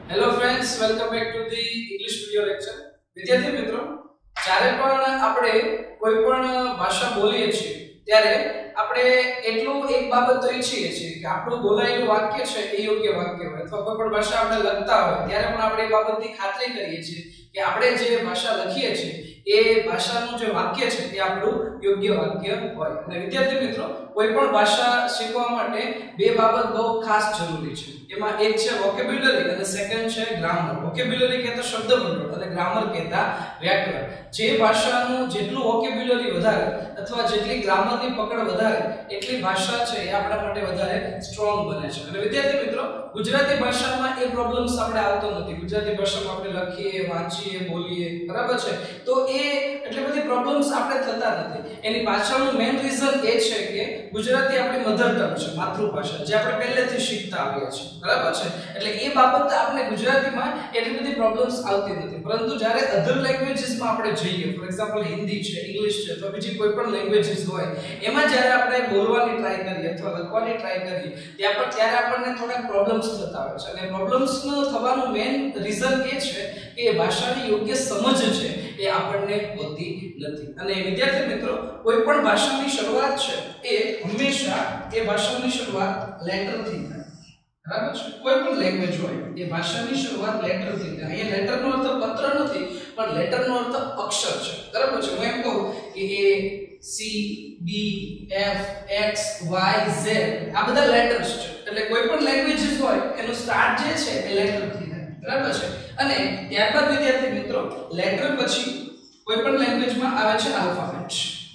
Hello friends, welcome back to the English video lecture. વિદ્યાર્થી મિત્રો, જ્યારે પણ આપણે કોઈ પણ ભાષા બોલીએ છીએ ત્યારે આપણે એટલું એક બાબત તો ઈચ્છીએ છીએ કે આપણું બોલાયેલું વાક્ય છે એ યોગ્ય વાક્ય હોય, અથવા કોઈ પણ ભાષા આપણે લખતા હોય ત્યારે પણ આપણે એ બાબતની ખાતરી કરીએ છીએ કે આપણે જે ભાષા લખીએ છીએ એ ભાષાનું જે વાક્ય છે એ આપણું યોગ્ય વાક્ય હોય. અને વિદ્યાર્થી મિત્રો, કોઈ પણ ભાષા શીખવા માટે બે બાબત બહુ ખાસ જરૂરી છે. એમાં એક છે વોકેબ્યુલરી અને સેકન્ડ છે ગ્રામર. વોકેબ્યુલરી કહેતા શબ્દભંડોળ અને ગ્રામર કહેતા વ્યાકરણ. જે ભાષાનું જેટલું વોકેબ્યુલરી વધારે અથવા જેટલી ગ્રામરની પકડ વધારે એટલી ભાષા છે એ આપણા માટે વધારે સ્ટ્રોંગ બને છે. અને વિદ્યાર્થી મિત્રો, ગુજરાતી ભાષામાં એ પ્રોબ્લેમ્સ આપણે આવતો નથી. ગુજરાતી ભાષામાં આપણે લખીએ, વાંચીએ, બોલીએ, બરાબર છે, તો એ એટલી બધી પ્રોબ્લેમ્સ આપણે થતા નથી. એની પાછળનું મેઇન રીઝન એ છે કે ગુજરાતી આપણી મધર ટંગ છે, માતૃભાષા, જે આપણે પહેલેથી શીખતા આવ્યા છીએ, બરાબર છે. એટલે એ બાબત આપણે ગુજરાતીમાં એટલી બધી પ્રોબ્લેમ્સ આવતી નથી. પરંતુ જ્યારે અધર લેંગ્વેજીસમાં આપણે જઈએ, ફોર એક્ઝામ્પલ હિન્દી છે, ઇંગ્લિશ છે, તો બીજી કોઈ પણ લેંગ્વેજીસ હોય, એમાં જ્યારે આપણે બોલવાની ટ્રાય કરીએ અથવા લખવાની ટ્રાય કરીએ ત્યારે આપણને થોડા પ્રોબ્લેમ્સ થતા હોય છે. અને પ્રોબ્લેમ્સનો થવાનું મેઇન રીઝન એ છે કે એ ભાષાની યોગ્ય સમજ છે એ આપણને હોતી નથી. અને વિદ્યાર્થી મિત્રો, કોઈ પણ ભાષાની શરૂઆત છે એ હંમેશા એ ભાષાની શરૂઆત લેટરથી થાય, બરાબર છે. કોઈ પણ લેંગ્વેજ હોય એ ભાષાની શરૂઆત લેટરથી થાય. અહીંયા લેટરનો અર્થ પત્ર નથી, પણ લેટરનો અર્થ અક્ષર છે, બરાબર છે. હું એમ કહું કે A C D F X Y Z આ બધા લેટર્સ છે. એટલે કોઈ પણ લેંગ્વેજીસ હોય એનું સ્ટાર્ટ જે છે એ લેટરથી થાય, બરાબર છે. અને ત્યારબાદ વિદ્યાર્થી મિત્રો, લેટર પછી કોઈ પણ લેંગ્વેજમાં આવે છે આલ્ફાબેટ,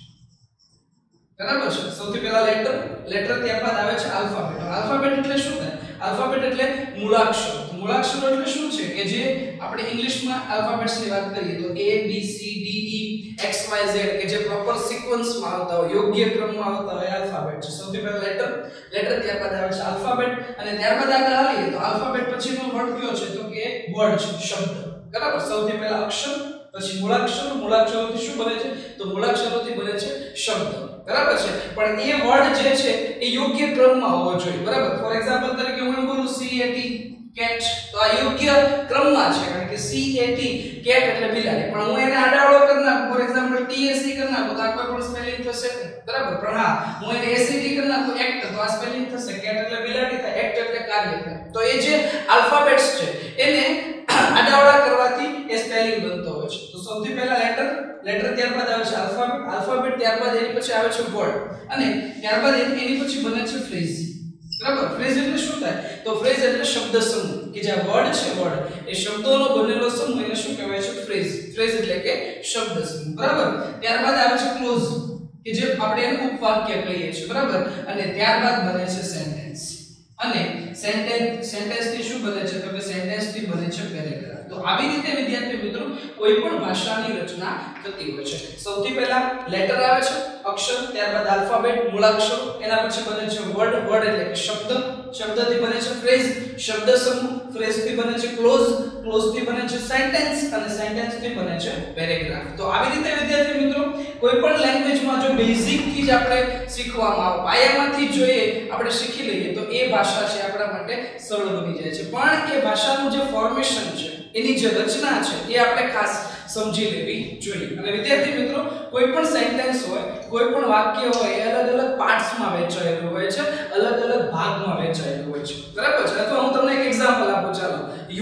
બરાબર છે. સૌથી પહેલા લેટર ત્યારબાદ આવે છે આલ્ફાબેટ. આલ્ફાબેટ એટલે શું થાય? આલ્ફાબેટ એટલે મૂળાક્ષર. મૂળાક્ષરો એટલે શું છે કે જે આપણે ઇંગ્લિશમાં આલ્ફાબેટ્સની વાત કરીએ તો A B C D E X Y Z કે જે પ્રોપર સિક્વન્સમાં આવતા હોય, યોગ્ય ક્રમમાં આવતા હોય, આલ્ફાબેટ છે. સૌથી પહેલા લેટર ત્યારબાદ આવે છે આલ્ફાબેટ. અને ત્યારબાદ આગળ આવીએ તો આલ્ફાબેટ પછીનો વર્ડ કયો છે તો કે વર્ડ છે, શબ્દ, બરાબર. સૌથી પહેલા અક્ષર, પછી મૂળાક્ષર. મૂળાક્ષરોથી શું બને છે તો મૂળાક્ષરોથી બને છે શબ્દ, બરાબર છે. પણ એ વર્ડ જે છે એ યોગ્ય ક્રમમાં હોવો જોઈએ, બરાબર. ફોર એક્ઝામ્પલ તરીકે હું એમ બોલું CAT કેટ, તો આ યોગ્ય ક્રમમાં છે, કારણ કે CAT કેટ એટલે બિલાડી. પણ હું એને આડાવડો કરી નાખું, ફોર એક્ઝામ્પલ TAC કરી નાખું તો આ કોઈ પણ સ્પેલિંગ થશે નહીં, બરાબર. પણ હા, હું એને ACT કરી નાખું એક્ટ, તો આ સ્પેલિંગ થશે. કેટ એટલે બિલાડી થાય, એક્ટ એટલે કાર્ય થાય. તો એ જે આલ્ફાબેટ્સ છે એને આડાવડા કરવાથી એ સ્પેલિંગ બનતો હોય છે. તો સૌથી પહેલા લેટર ત્યારબાદ આવે છે આલ્ફાબેટ ત્યારબાદ એની પછી આવે છે વર્ડ, અને ત્યારબાદ એની પછી બને છે ફ્રેઝ, બરાબર. ફ્રેઝ એટલે શું થાય તો ફ્રેઝ એટલે શબ્દ સમૂહ, કે જે વર્ડ છે, વર્ડ એ શબ્દોનો બનેલો સમૂહ, એને શું કહેવાય છે? ફ્રેઝ. ફ્રેઝ એટલે કે શબ્દ સમૂહ, બરાબર. ત્યારબાદ આવે છે ક્લોઝ, કે જે આપણે એનું ઉપવાક્ય કહીએ છીએ, બરાબર. અને ત્યારબાદ બને છે સેન્ટેન્સ. અને સેન્ટેન્સ થી શું બને છે તો કે સેન્ટેન્સ થી બને છે પેરેગ્રાફ. તો આવી રીતે વિદ્યાર્થી મિત્રો કોઈ પણ ભાષાની રચના થતી હોય છે. સૌથી પહેલા લેટર આવે છે, અક્ષર, ત્યારબાદ આલ્ફાબેટ, મૂળાક્ષરો, એના પછી બને છે વર્ડ એટલે કે શબ્દ, શબ્દથી બને છે ફ્રેઝ, શબ્દ સમૂહ, ફ્રેઝથી બને છે ક્લોઝથી બને છે સેન્ટેન્સ, અને સેન્ટેન્સથી બને છે પેરેગ્રાફ. તો આવી રીતે વિદ્યાર્થી મિત્રો, કોઈ પણ લેંગ્વેજમાં જો બેઝિક થી જ આપણે શીખવામાં આવે, પાયામાંથી જો આપણે શીખી લઈએ તો એ ભાષા છે આપણા માટે સરળ બની જાય છે. પણ એ ભાષાનું જે ફોર્મેશન છે, એની જે રચના છે એ આપણે ખાસ સમજી લેવી જોઈએ. અને વિદ્યાર્થી મિત્રો, કોઈ પણ સેન્ટેન્સ હોય, કોઈ પણ વાક્ય હોય, એ અલગ અલગ પાર્ટ્સમાં વહેંચાયેલું હોય છે, અલગ અલગ ભાગમાં વહેંચાયેલું હોય છે, બરાબર છે. અથવા હું તમને એક એક્ઝામ્પલ આપું, ચાલો.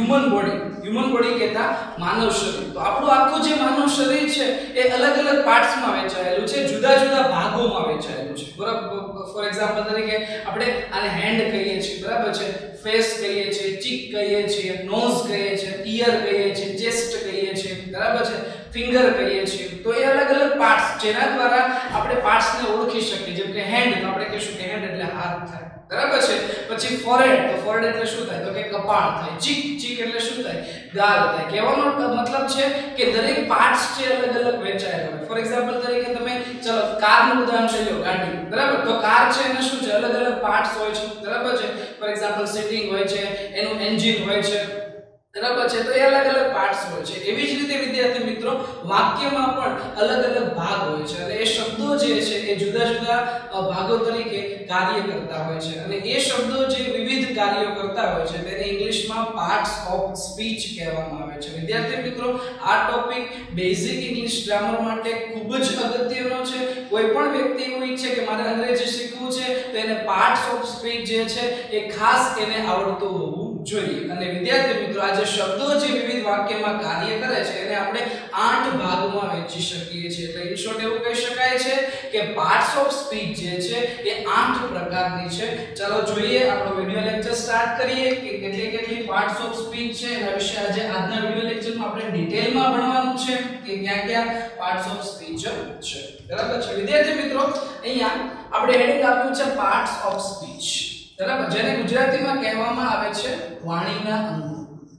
હ્યુમન બોડી કહેતા માનવ શરીર. તો આપણું આખું જે માનવ શરીર છે એ અલગ અલગ પાર્ટ્સમાં વહેંચાયેલું છે, જુદા જુદા ભાગોમાં વહેંચાયેલું છે, બરાબર. ફોર એક્ઝામ્પલ તરીકે આપણે આને હેન્ડ કહીએ છીએ, બરાબર છે, ફેસ કહીએ છીએ, ચીક કહીએ છીએ, નોઝ કહીએ છીએ, ઈયર કહીએ છીએ, ચેસ્ટ કહીએ છીએ, બરાબર છે, ફિંગર કહીએ છીએ. તો એ અલગ અલગ પાર્ટ્સ, જેના દ્વારા આપણે પાર્ટ્સને ઓળખી શકીએ. જેમ કે હેન્ડ, તો આપણે કહીશું કે હેન્ડ એટલે હાથ થાય, બરાબર છે. પછી ફોરહેડ, તો ફોરહેડ એટલે શું થાય તો કે કપાળ થાય. ચીક એટલે શું થાય? ગાલ થાય. કહેવાનો મતલબ છે કે દરેક પાર્ટ્સ છે અલગ અલગ વહેંચાયેલા હોય. ફોર એક્ઝામ્પલ તરીકે તમે ચલો કારનું ઉદાહરણ લઈ લો, ગાડી, બરાબર. તો કાર છે એને શું છે અલગ અલગ પાર્ટ્સ હોય છે, બરાબર છે. ફોર એક્ઝામ્પલ સીટિંગ હોય છે, એનું એન્જિન હોય છે, બરાબર છે. તો એ અલગ અલગ પાર્ટ્સ હોય છે. એવી જ રીતે વિદ્યાર્થી મિત્રો, વાક્યમાં પણ અલગ અલગ ભાગ હોય છે, અને એ શબ્દો જે છે એ જુદા જુદા ભાગો તરીકે કાર્ય કરતા હોય છે. અને એ શબ્દો જે વિવિધ કાર્યો કરતા હોય છે તેને ઇંગ્લિશમાં પાર્ટ્સ ઓફ સ્પીચ કહેવામાં આવે છે. વિદ્યાર્થી મિત્રો, આ ટોપિક બેઝિક ઇંગ્લિશ ગ્રામર માટે ખૂબ જ અગત્યનો છે. કોઈ પણ વ્યક્તિ એવું ઈચ્છે કે મારે અંગ્રેજી શીખવું છે તો એને પાર્ટ્સ ઓફ સ્પીચ જે છે એ ખાસ એને આવડતું હોવું જોઈએ. અને વિદ્યાર્થી મિત્રો, આ જે શબ્દો જે વિવિધ વાક્યમાં કાર્ય કરે છે એને આપણે 8 ભાગમાં વહેંચી શકીએ છીએ. એટલે ઇન શોર્ટ એવું કહી શકાય છે કે પાર્ટ્સ ઓફ સ્પીચ જે છે એ 8 પ્રકારની છે. ચાલો જોઈએ, આપણો વિડિયો લેક્ચર સ્ટાર્ટ કરીએ કે કેટલી પાર્ટ્સ ઓફ સ્પીચ છે. એના વિશે આજે આજના વિડિયો લેક્ચરમાં આપણે ડિટેલમાં ભણવાનું છે કે ક્યાં પાર્ટ્સ ઓફ સ્પીચ છે. બરાબર છે વિદ્યાર્થી મિત્રો, અહીંયા આપણે હેડિંગ આપ્યું છે પાર્ટ્સ ઓફ સ્પીચ. બરાબર, જેને ગુજરાતીમાં કહેવામાં આવે છે વાણીના અંગો.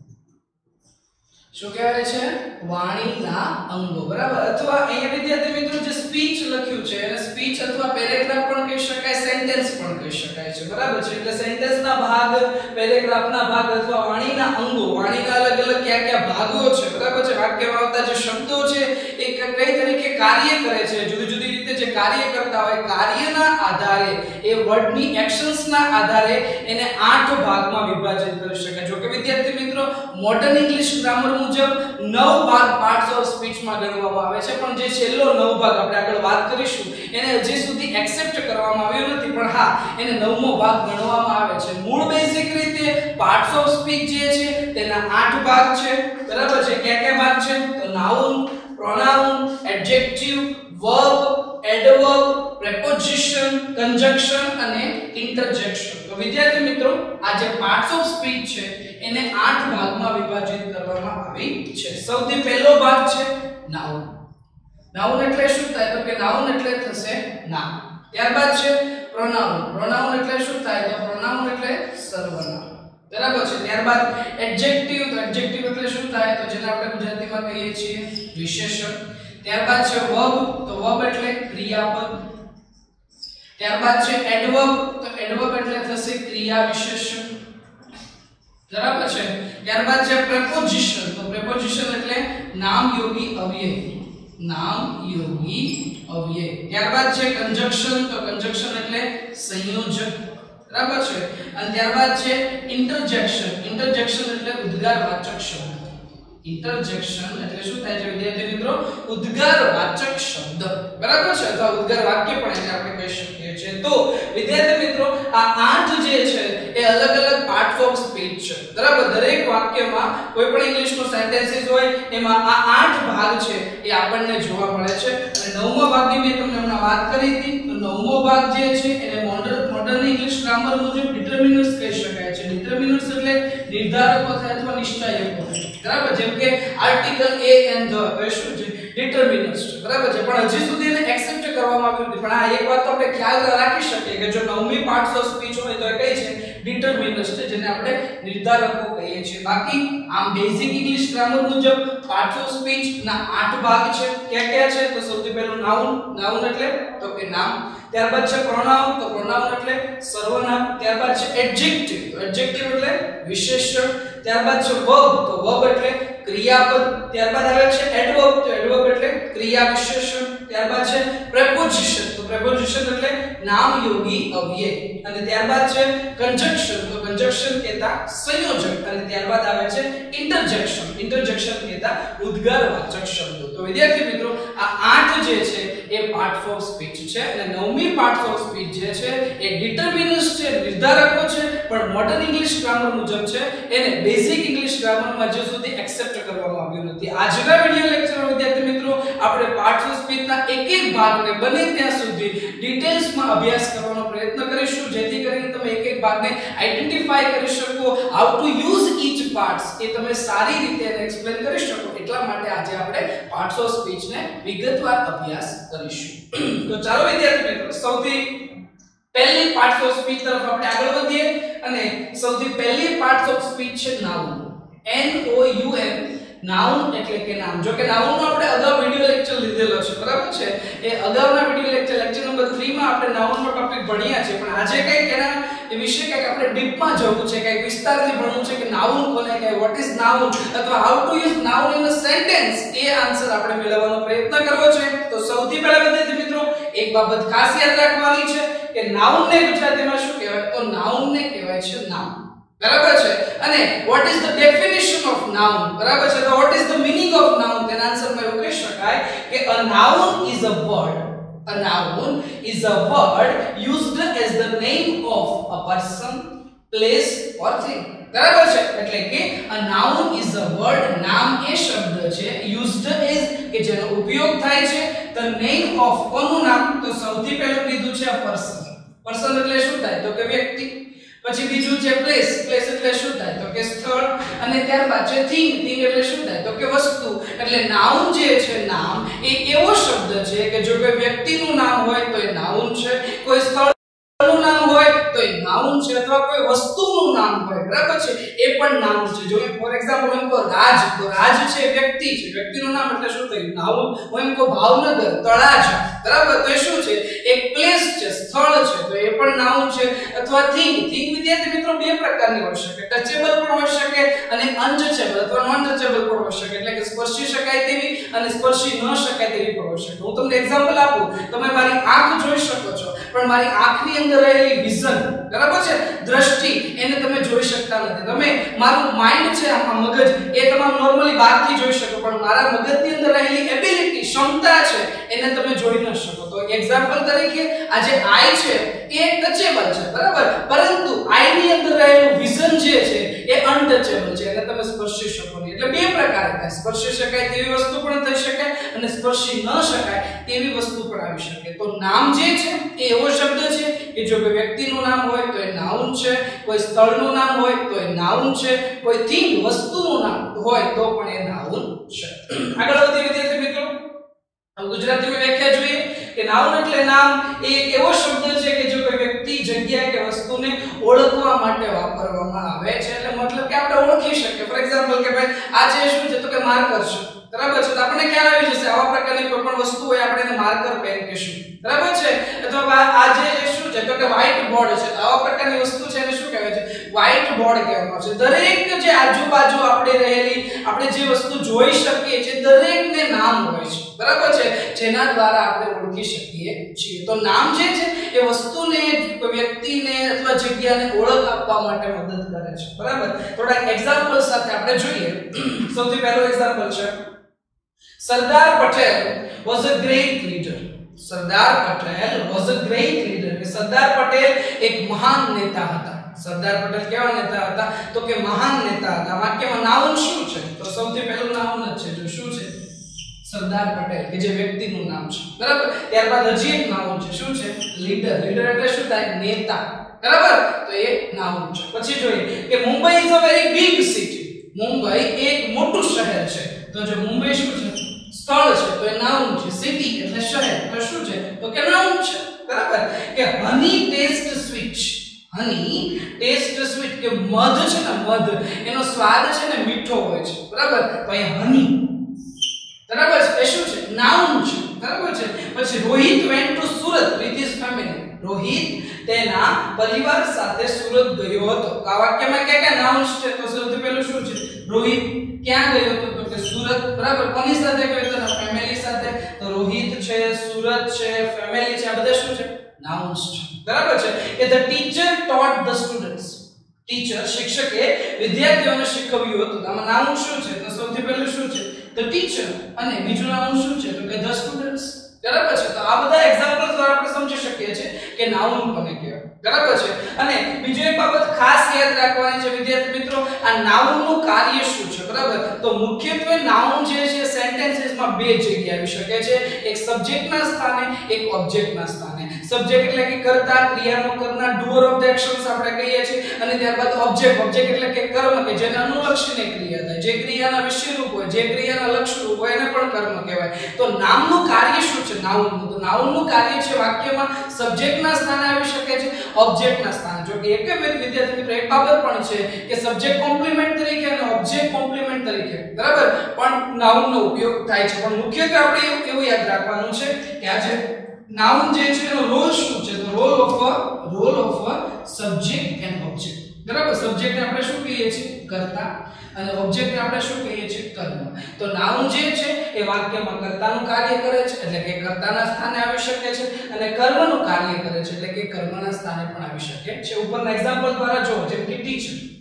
શું કહેવાય છે? વાણીના અંગો. બરાબર, અથવા અહીંયા વિદ્યાર્થી મિત્રો જે સ્પીચ લખ્યું છે એને સ્પીચ અથવા પેરેગ્રાફ પણ કહી શકાય, સેન્ટેન્સ પણ કહી શકાય છે. બરાબર છે, એટલે સેન્ટેન્સના ભાગ, પેરેગ્રાફના ભાગ અથવા વાણીના અંગો. વાણીના અલગ અલગ કયા ભાગો છે. બરાબર છે, વાક્યમાં આવતા જે શબ્દો છે એ કઈ તરીકે કાર્ય કરે છે, જુદી જુદી રીતે જે કાર્ય કરતા હોય, કાર્યના આધારે એ વર્ડની એક્શન્સના આધારે એને 8 ભાગમાં વિભાજિત કરી શકાય. જો કે વિદ્યાર્થી મિત્રો, મોડર્ન ઇંગ્લિશ ગ્રામર મુજબ 9 ભાગ પાર્ટ્સ ઓફ સ્પીચમાં ગણવામાં આવે છે, પણ જે છેલ્લો 9 ભાગ આપણે આગળ વાત કરીશું એને હજી સુધી એક્સેપ્ટ કરવામાં આવ્યો નથી, પણ હા, એને 9મો ભાગ ગણવામાં આવે છે. મૂળ બેઝિક રીતે પાર્ટ્સ ઓફ સ્પીચ જે છે તેના 8 ભાગ છે. બરાબર છે, કયા ભાગ છે? તો noun, pronoun, adjective, verb, adverb, preposition, conjunction અને ઇન્ટરજેક્શન. તો વિદ્યાર્થી મિત્રો, આ જે પાર્ટ્સ ઓફ સ્પીચ છે એને 8 ભાગમાં વિભાજિત કરવામાં આવી છે. સૌથી પહેલો ભાગ છે નાઉન. નાઉન એટલે શું થાય? તો કે નાઉન એટલે થશે નામ. ત્યારબાદ છે પ્રોનાઉન. પ્રોનાઉન એટલે શું થાય? તો પ્રોનાઉન એટલે સર્વનામ. બરાબર છે. ત્યારબાદ એડજેક્ટિવ. તો એડજેક્ટિવ એટલે શું થાય? તો જેને આપણે ગુજરાતીમાં કહીએ છીએ વિશેષણ. ત્યારબાદ છે વર્બ. તો વર્બ એટલે ક્રિયાપદ. ત્યારબાદ છે એડવર્બ. તો એડવર્બ એટલે થશે ક્રિયા વિશેષણ. બરાબર છે. ત્યારબાદ છે પ્રેપોઝિશન. તો પ્રેપોઝિશન એટલે નામયોગી અવ્યય. નામયોગી અવ્યય. ત્યારબાદ છે કંજક્શન. તો કંજક્શન એટલે સંયોજક. બરાબર છે. અને ત્યારબાદ છે ઇન્ટરજેક્શન. ઇન્ટરજેક્શન એટલે ઉદ્ગારવાચક શબ્દ. ઇન્ટરજેક્શન એટલે શું થાય છે વિદ્યાર્થી મિત્રો? ઉદ્ગારવાચક શબ્દ. બરાબર છે, અથવા ઉદ્ગાર વાક્ય પણ એને આપણે કહી શકીએ છીએ. તો વિદ્યાર્થી મિત્રો, આ 8 જે છે એ અલગ અલગ પાર્ટ્સ ઓફ સ્પીચ છે. બરાબર, દરેક વાક્યમાં કોઈ પણ ઇંગ્લિશનો સેન્ટેન્સીસ હોય એમાં આ 8 ભાગ છે એ આપણને જોવા મળે છે. અને 9મા ભાગની મેં તમને હમણાં વાત કરી હતી. તો 9મો ભાગ જે છે એને મોડર્ન ઇંગ્લિશ ગ્રામર મુજબ ડિટરમિનર્સ કહી શકાય છે. ડિટરમિનર્સ એટલે નિર્ધારકો અથવા નિશ્ચયકો. બરાબર, જેમ કે આર્ટિકલ a and the એ શું છે? ડિટરમિનર્સ છે. બરાબર છે, પણ હજી સુધી એને એક્સેપ્ટ કરવામાં આવ્યું નથી. પણ આ એક વાત તો આપણે ખ્યાલ રાખી શકીએ કે જો 9મી પાર્ટ્સ ઓફ સ્પીચ હોય તો એ કઈ છે? ડિટરમિનર્સ છે, જેને આપણે નિર્ધારકો કહીએ છીએ. બાકી આમ બેઝિક ઇંગ્લિશ ગ્રામર મુજબ પાર્ટ્સ ઓફ સ્પીચ ના 8 ભાગ છે. કયા છે? તો સૌથી પહેલું નાઉન. નાઉન એટલે તો કે નામ. ત્યારબાદ છે પ્રોનાઉન. તો પ્રોનાઉન એટલે સર્વનામ. ત્યારબાદ છે એડજેક્ટિવ. તો એડજેક્ટિવ એટલે વિશેષણ. ત્યારબાદ છે વર્બ. તો વર્બ એટલે ક્રિયાપદ. ત્યારબાદ આવે છે એડવર્બ. તો એડવર્બ એટલે ક્રિયા વિશેષણ. ત્યારબાદ છે પ્રેપોઝિશન. તો પ્રેપોઝિશન એટલે નામયોગી અવ્યય. અને ત્યારબાદ છે કંજક્શન. તો કંજક્શન કહેતા સંયોજક. અને ત્યારબાદ આવે છે ઇન્ટરજેક્શન. ઇન્ટરજેક્શન કહેતા ઉદ્ગારવાચક શબ્દો. તો વિદ્યાર્થી મિત્રો, આ 8 જે છે એ પાર્ટ્સ ઓફ સ્પીચ છે. અને 9મી પાર્ટ્સ ઓફ સ્પીચ જે છે એ ડિટરમિનર્સ છે, નિર્ધારકો છે, પણ મોડર્ન ઇંગ્લિશ ગ્રામર મુજબ છે એને બેઝિક ઇંગ્લિશ ગ્રામરમાં હજુ સુધી એક્સેપ્ટ કરવામાં આવ્યું નથી. આજના વિડિયો લેક્ચરમાં વિદ્યાર્થી મિત્રો આપણે પાર્ટ્સ ઓફ સ્પીચના એક ભાગને બને ત્યાં સુધી ડિટેલ્સમાં અભ્યાસ કરવાનો પ્રયત્ન કરીશું, જેથી કરીને તમે એક ભાગને આઈડેન્ટિફાઈ કરી શકો, how to use each parts એ તમે સારી રીતે એને એક્સપ્લેન કરી શકો. એટલા માટે આજે આપણે પાર્ટ્સ ઓફ સ્પીચને વિગતવાર અભ્યાસ કરીશું. તો ચાલો વિદ્યાર્થી મિત્રો, સૌથી પહેલી પાર્ટ્સ ઓફ સ્પીચ તરફ આપણે આગળ વધીએ. અને સૌથી પહેલી પાર્ટ્સ ઓફ સ્પીચ છે નાઉન. NOUN. નાઉન એટલે કે નામ. જો કે નાઉનનો આપણે અગાઉ વિડિયો લેક્ચર લીધેલો છે. બરાબર છે, એ અગાઉના વિડિયો લેક્ચર નંબર 3 માં આપણે નાઉનનો ટોપિક ભણ્યા છે. પણ આજે કંઈક એના વિશે કંઈક આપણે ડીપમાં જવું છે, કંઈક વિસ્તારથી ભણવું છે કે નાઉન કોને કહેવાય, વોટ ઇઝ નાઉન, અથવા how to use noun in a sentence. એ આન્સર આપણે મેળવવાનો પ્રયત્ન કરવો છે. તો સૌથી પહેલા વિદ્યાર્થી મિત્રો એક બાબત ખાસ યાદ રાખવાની છે કે નાઉનને ગુજરાતીમાં શું કહેવાય? તો નાઉનને કહેવાય છે નામ. બરાબર છે અને what is the definition of noun બરાબર છે તો what is the meaning of noun તેના આન્સરમાં એવું કહી શકાય કે a noun is a word used as the name of a person, place or thing બરાબર છે એટલે કે a noun is a word નામ એ શબ્દ છે used as કે જેનો ઉપયોગ થાય છે the name of કોનું નામ તો સૌથી પહેલું કીધું છે person એટલે શું થાય તો કે વ્યક્તિ પછી બીજું છે પ્લેસ એટલે શું થાય તો કે સ્થળ અને ત્યારબાદ છે થિંગ એટલે શું થાય તો કે વસ્તુ એટલે નાઉન જે છે નામ એ એવો શબ્દ છે કે જો કોઈ વ્યક્તિનું નામ હોય તો એ નાઉન છે કોઈ સ્થળનું નામ હોય તો એ નાઉન છે અથવા કોઈ વસ્તુનું નામ હોય બરાબર છે એ પણ નાઉન છે જો ફોર એક્ઝામ્પલ હું કહું રાજ તો રાજ છે વ્યક્તિ છે વ્યક્તિનું નામ એટલે શું થયું નાઉન હું એમ કહું ભાવનગર તળાજા બરાબર તો એ શું છે એક પ્લેસ છે સ્થળ છે તો એ પણ નાઉન છે અથવા થિંગ વિદ્યાર્થી મિત્રો બે પ્રકારની હોઈ શકે ટચેબલ પણ હોઈ શકે અને અનટચેબલ અથવા નોન ટચેબલ પણ હોઈ શકે એટલે કે સ્પર્શી શકાય તેવી અને સ્પર્શી ન શકાય તેવી પણ હોઈ શકે હું તમને એક્ઝામ્પલ આપું તમે મારી આંખ જોઈ શકો છો પણ મારી આંખની અંદર રહેલી વિઝન બરાબર છે દ્રષ્ટિ એને તમે જોઈ શકતા નથી તમે મારું માઇન્ડ છે આ મગજ એ તમે નોર્મલી બહારથી જોઈ શકો પણ મારા મગજની અંદર રહેલી એબિલિટી ક્ષમતા છે એને તમે જોઈ ન શકો તો એક્ઝામ્પલ તરીકે આ જે આઈ છે એ ટચેબલ છે બરાબર પરંતુ આઈ ની અંદર રહેલું વિઝન જે છે એ અનટચેબલ છે એને તમે સ્પર્શી શકો નહીં એટલે બે પ્રકારે થાય સ્પર્શી શકાય તેવી વસ્તુ પણ થઈ શકે અને સ્પર્શી ન શકાય તેવી વસ્તુ પણ આવી શકે તો નામ જે છે એ એવો શબ્દ છે કે જો કોઈ વ્યક્તિનું નામ હોય તો એ નાઉન છે કોઈ સ્થળનું નામ હોય તો એ નાઉન છે કોઈ થિંગ વસ્તુનું નામ હોય તો પણ એ નાઉન છે આગળ વધીએ વિદ્યાર્થી મિત્રો ગુજરાતીમાં વ્યાખ્યા જોઈએ કે નાઉન એટલે નામ એ એક એવો શબ્દ છે કે જો કોઈ વ્યક્તિ જગ્યા કે વસ્તુને ઓળખવા માટે વાપરવામાં આવે છે એટલે મતલબ કે આપણે ઓળખી શકીએ ફોર એક્ઝામ્પલ કે ભાઈ આ જે શું છે તો કે માર્કર છે બરાબર છે તો આપણને ખ્યાલ આવી જશે આવા પ્રકારની કોઈ પણ વસ્તુ હોય આપણે એને માર્કર પેન કહીશું બરાબર છે અથવા આ જે શું છે તો કે વ્હાઇટ બોર્ડ છે તો આવા પ્રકારની વસ્તુ છે એને શું કહેવાય છે વ્હાઇટ બોર્ડ કહેવામાં આવે છે દરેક જે આજુબાજુ આપણે રહેલી આપણે જે વસ્તુ જોઈ શકીએ છીએ દરેકને નામ હોય છે બરાબર છે જેના દ્વારા આપણે ઓળખી શકીએ છીએ તો નામ જે છે એ વસ્તુને વ્યક્તિને અથવા જગ્યાને ઓળખ આપવા માટે મદદ કરે છે બરાબર થોડા એક્ઝામ્પલ સાથે આપણે જોઈએ સૌથી પહેલો એક્ઝામ્પલ છે Sardar Patel was a great leader Sardar Patel was a great leader કે સરદાર પટેલ એક મહાન નેતા હતા સરદાર પટેલ કેવા નેતા હતા તો કે મહાન નેતા હતા વાક્યમાં નાઉન શું છે તો સૌથી પહેલું નાઉન જ છે જો શું છે સરદાર પટેલ કે જે વ્યક્તિનું નામ છે બરાબર ત્યારબાદ હજી એક નાઉન છે શું છે લીડર એટલે શું થાય નેતા બરાબર તો એ નાઉન છે પછી જોઈએ કે Mumbai is a very big city Mumbai એક મોટું શહેર છે તો જો મુંબઈ શું છે સ્થળ છે તો એ નાઉન છે સિટી એટલે શહેર તો શું છે તો કે નાઉન છે બરાબર કે હની ટેસ્ટ સ્વીટ કે મધ છે ને મધ એનો સ્વાદ છે ને મીઠો હોય છે બરાબર તો એ હની બરાબર છે એ શું છે નાઉન છે બરાબર છે પછી Rohit went to Surat with his family Rohit તેના પરિવાર સાથે સુરત ગયો હતો આ વાક્યમાં કયા નાઉન્સ છે તો સૌથી પહેલું શું છે રોહિત ક્યાં ગયો હતો તો કે સુરત બરાબર કોની સાથે ગયો હતો ફેમિલી સાથે તો રોહિત છે સુરત છે ફેમિલી છે આ બધા શું છે નાઉન્સ છે બરાબર છે કે the teacher taught the students teacher શિક્ષકે વિદ્યાર્થીઓને શીખવ્યું હતું આમાં નાઉન શું છે તો સૌથી પહેલું શું છે the teacher અને બીજું નાઉન શું છે તો કે the students બરાબર છે તો આ બધા એક્ઝામ્પલ્સ દ્વારા આપણે સમજી શકીએ છીએ કે નાઉન કોને કહેવાય બરાબર છે અને બીજો એક બાબત ખાસ યાદ રાખવાની છે વિદ્યાર્થી મિત્રો આ નાઉનનું કાર્ય શું છે બરાબર તો મુખ્યત્વે નાઉન જે છે સેન્ટેન્સીસમાં બે જગ્યાએ આવી શકે છે એક સબ્જેક્ટના સ્થાને એક ઓબ્જેક્ટના સ્થાને સબ્જેક્ટ એટલે કે કર્તા ક્રિયાનો કરનાર ડુઅર ઓફ ધ એક્શન્સ આપણે કહીએ છીએ અને ત્યારબાદ ઓબ્જેક્ટ એટલે કે કર્મ કે જેને અનુલક્ષીને ક્રિયા થાય જે ક્રિયાના વિષયરૂપ હોય જે ક્રિયાના લક્ષરૂપ હોય એને પણ કર્મ કહેવાય તો નામનું કાર્ય શું છે નાઉનનું તો નાઉનનું કાર્ય છે વાક્યમાં સબ્જેક્ટના સ્થાને આવી શકે છે ઓબ્જેક્ટના સ્થાને જો કે એક વિદ્યાર્થી મિત્રો એક બાબત પણ છે કે સબ્જેક્ટ કોમ્પ્લિમેન્ટ તરીકે અને ઓબ્જેક્ટ કોમ્પ્લિમેન્ટ તરીકે બરાબર પણ નાઉનનો ઉપયોગ થાય છે પણ મુખ્યત્વે આપણે એવું યાદ રાખવાનું છે કે આ જે નાઉન જે છે એનો રોલ શું છે તો role of a subject and object બરાબર સબ્જેક્ટ ને આપણે શું કહીએ છીએ કર્તા અને ઓબ્જેક્ટ ને આપણે શું કહીએ છીએ કર્મ તો નાઉન જે છે એ વાક્યમાં કર્તાનું કાર્ય કરે છે એટલે કે કર્તાના સ્થાને આવી શકે છે અને કર્મનું કાર્ય કરે છે એટલે કે કર્મના સ્થાને પણ આવી શકે છે ઉપરના એક્ઝામ્પલ દ્વારા જો જેમ કે ટીચર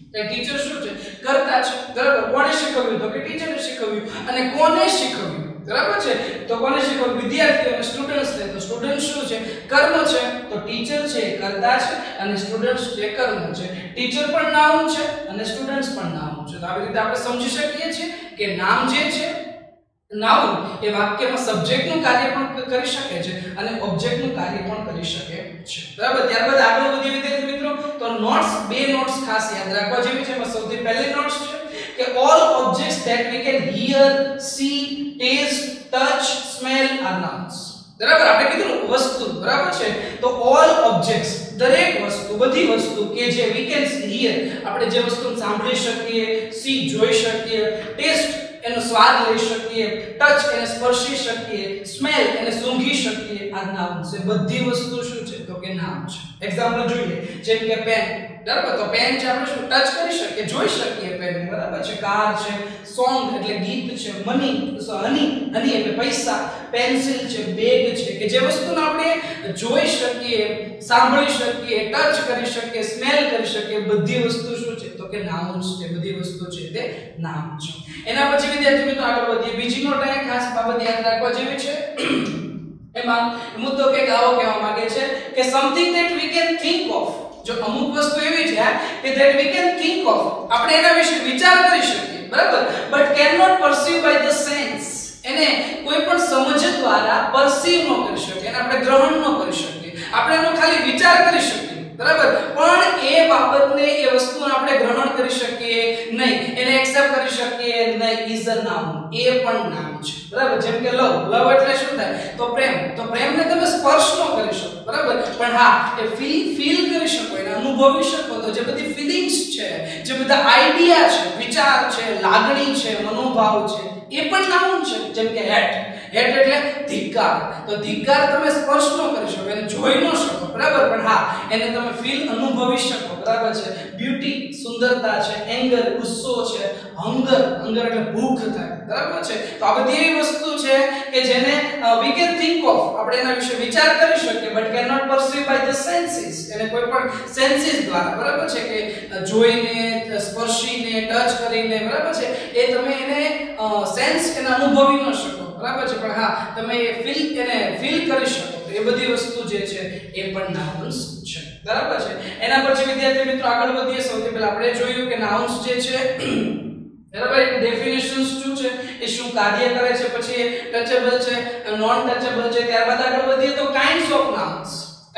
કે ટીચર શું છે કરતા છે બરાબર કોણે શીખવ્યું તો કે ટીચરે શીખવ્યું અને કોને શીખવ્યું બરાબર છે તો કોને શીખવ્યું વિદ્યાર્થીઓ અને સ્ટુડન્ટ્સ ને તો સ્ટુડન્ટ શું છે કર્મ છે તો ટીચર છે કરતા છે અને સ્ટુડન્ટ્સ છે કર્મ છે ટીચર પણ નાઉન છે અને સ્ટુડન્ટ્સ પણ નાઉન છે તો આવી રીતે આપણે સમજી શકીએ છીએ કે નામ જે છે નાઉન એ વાક્યમાં સબ્જેક્ટનું કાર્ય પણ કરી શકે છે અને ઓબ્જેક્ટનું કાર્ય પણ કરી શકે છે બરાબર ત્યારબાદ આગળ વધીએ વિદ્યાર્થી મિત્રો તો નોટ્સ બે નોટ્સ ખાસ યાદ રાખવા જેવી છે એમાં સૌથી પહેલી નોટ્સ છે કે all objects that we can hear see taste touch smell are nouns બરાબર આપણે કીધું વસ્તુ બરાબર છે તો all objects દરેક વસ્તુ બધી વસ્તુ કે જે we can hear આપણે જે વસ્તુ સાંભળી શકીએ see જોઈ શકીએ taste એનો સ્વાદ લઈ શકીએ ટચ એને સ્પર્શી શકીએ સ્મેલ એને સૂંઘી શકીએ આ નાઉન છે બધી વસ્તુ શું છે તો કે નામ છે એક્ઝામ્પલ જોઈએ જેમ કે પેન બરાબર તો પેન છે આપણે શું ટચ કરી શકીએ જોઈ શકીએ પેન બરાબર છે કાર છે સોંગ એટલે ગીત છે મની હની એટલે પૈસા પેન્સિલ છે બેગ છે કે જે વસ્તુને આપણે જોઈ શકીએ સાંભળી શકીએ ટચ કરી શકીએ સ્મેલ કરી શકીએ બધી વસ્તુ શું છે તો કે નાઉન્સ છે બધી વસ્તુ છે તે નામ છે એના પછી વિદ્યાર્થી મિત્રો આગળ વધીએ બીજી નોટ અહીં ખાસ બાબત યાદ રાખવા જેવી છે એમાં મુદ્દો કે આવો કહેવા માંગે છે કે something that we can think of જો અમુક વસ્તુ એવી છે કે that we can think of આપણે એના વિશે વિચાર કરી શકીએ બરાબર but cannot perceive by the sense એને કોઈ પણ સમજ દ્વારા પરસીવ ન કરી શકીએ એને આપણે ગ્રહણ ન કરી શકીએ આપણે એનો ખાલી વિચાર કરી શકીએ બરાબર પણ એ બાબતને એ વસ્તુને આપણે ગ્રહણ કરી શકીએ નહીં એને એક્સેપ્ટ કરી શકીએ નહીં ઇઝ અ નાઉન એ પણ નામ છે બરાબર જેમ કે લવ એટલે શું થાય તો પ્રેમને તમે સ્પર્શ ન કરી શકો બરાબર પણ હા એ ફીલ કરી શકો એને અનુભવી શકો તો જે બધી ફીલિંગ્સ છે જે બધા આઈડિયા છે વિચાર છે લાગણી છે મનોભાવ છે એ પણ નાઉન છે જેમ કે હેટ એટલે ધિક્કાર તો ધિક્કાર તમે સ્પર્શ ન કરી શકો એને જોઈ ન શકો બરાબર પણ હા એને તમે ફીલ અનુભવી શકો બરાબર છે બ્યુટી સુંદરતા છે એંગર ગુસ્સો છે હંગર એટલે ભૂખ થાય બરાબર છે તો આ બધી એવી વસ્તુ છે કે જેને we can think of આપણે એના વિશે વિચાર કરી શકીએ but cannot perceive by the senses એને કોઈ પણ સેન્સીસ દ્વારા બરાબર છે કે જોઈને સ્પર્શીને ટચ કરીને બરાબર છે એ તમે એને સેન્સ એને અનુભવી ન શકો બરાબર છે પણ હા તમે એ ફીલ કરી શકો તો એ બધી વસ્તુ જે છે એ પણ નાઉન્સ છે બરાબર છે એના પછી વિદ્યાર્થી મિત્રો આગળ વધીએ સૌથી પહેલા આપણે જોયું કે નાઉન્સ જે છે બરાબર એક ડેફિનેશન્સ શું છે એ શું કાર્ય કરે છે પછી ટચેબલ છે નોન ટચેબલ છે ત્યારબાદ આગળ વધીએ તો કાઇન્ડ્સ ઓફ નાઉન્સ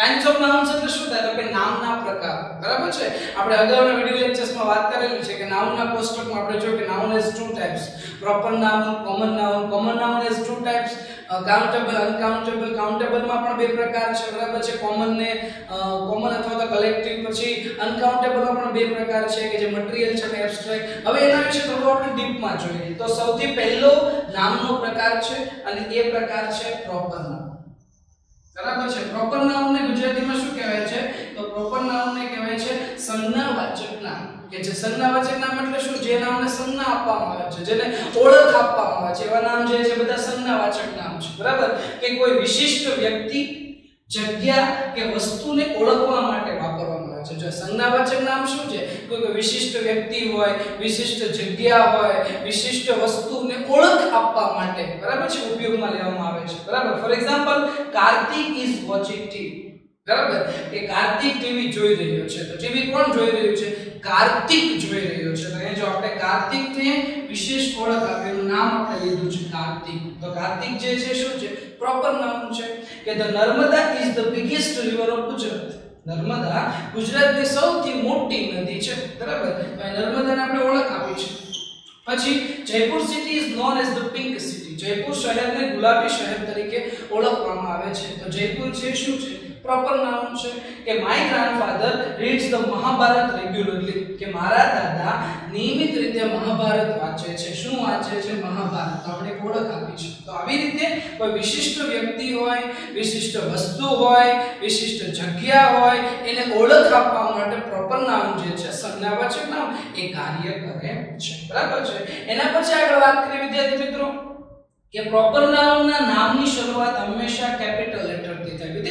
એટલે શું થાય તો કે નામના પ્રકાર બરાબર છે આપણે અગાઉના વિડિયો લેક્ચર્સમાં વાત કરેલી છે કે નાઉનના કોષ્ટકમાં આપણે જોયું કે noun has two types proper noun common noun has two types countable uncountable કાઉન્ટેબલમાં પણ બે પ્રકાર છે બરાબર છે કોમન અથવા તો કલેક્ટિવ પછી અનકાઉન્ટેબલમાં પણ બે પ્રકાર છે કે જે મટીરીયલ છે અને એબ્સ્ટ્રેક્ટ હવે એના વિશે થોડું આપણે ડીપમાં જોઈએ તો સૌથી પહેલો નામનો પ્રકાર છે અને એ પ્રકાર છે પ્રોપર નાઉન બરાબર છે પ્રોપર નાઉન ને ગુજરાતીમાં શું કહેવાય છે તો પ્રોપર નાઉન ને કહેવાય છે સંજ્ઞાવાચક નામ કે જે સંજ્ઞાવાચક નામ એટલે શું જે નામને સંજ્ઞા આપવામાં આવે છે જેને ઓળખ આપવામાં આવે છે એવા નામ જે છે બધા સંજ્ઞાવાચક નામ છે બરાબર કે કોઈ વિશિષ્ટ વ્યક્તિ જગ્યા કે વસ્તુને ઓળખવા માટે વાપરવામાં આવે છે જો સંજ્ઞાવાચક નામ શું છે કોઈ વિશિષ્ટ વ્યક્તિ હોય વિશિષ્ટ જગ્યા હોય વિશિષ્ટ વસ્તુને ઓળખ આપવા માટે બરાબર છે ઉપયોગમાં લેવામાં આવે છે બરાબર for example Kartik is watching TV બરાબર કે કાર્તિક ટીવી જોઈ રહ્યો છે તો ટીવી કોણ જોઈ રહ્યું છે કાર્તિક જોઈ રહ્યો છે તો એ જો આપણે કાર્તિકને વિશેષ ઓળખ આપેલું નામ આપણે લીધું છે કાર્તિક તો કાર્તિક જે છે શું છે પ્રોપર નામ છે કે the Narmada is the biggest river of Gujarat Narmada ગુજરાતની સૌથી મોટી નદી છે બરાબર તો નર્મદાને આપણે ઓળખ આપી છે પછી Jaipur city is known as the pink city Jaipur શહેરને ગુલાબી શહેર તરીકે ઓળખવામાં આવે છે તો જયપુર છે શું છે પ્રોપર નાઉન છે કે my grandfather reads the Mahabharata regularly કે મારા દાદા નિયમિત રીતે મહાભારત વાંચે છે શું વાંચે છે મહાભારત તો આપણે ઓળખ આપી છે તો આવી રીતે કોઈ વિશિષ્ટ વ્યક્તિ હોય વિશિષ્ટ વસ્તુ હોય વિશિષ્ટ જગ્યા હોય એને ઓળખ આપવા માટે પ્રોપર નાઉન જે છે સંજ્ઞાવાચક નામ એ કાર્ય કરે છે બરાબર છે એના પછી આગળ વાત કરીએ વિદ્યાર્થી મિત્રો કે પ્રોપર નાઉનના નામની શરૂઆત હંમેશા કેપિટલ લેટરથી થાય વિદ્યાર્થી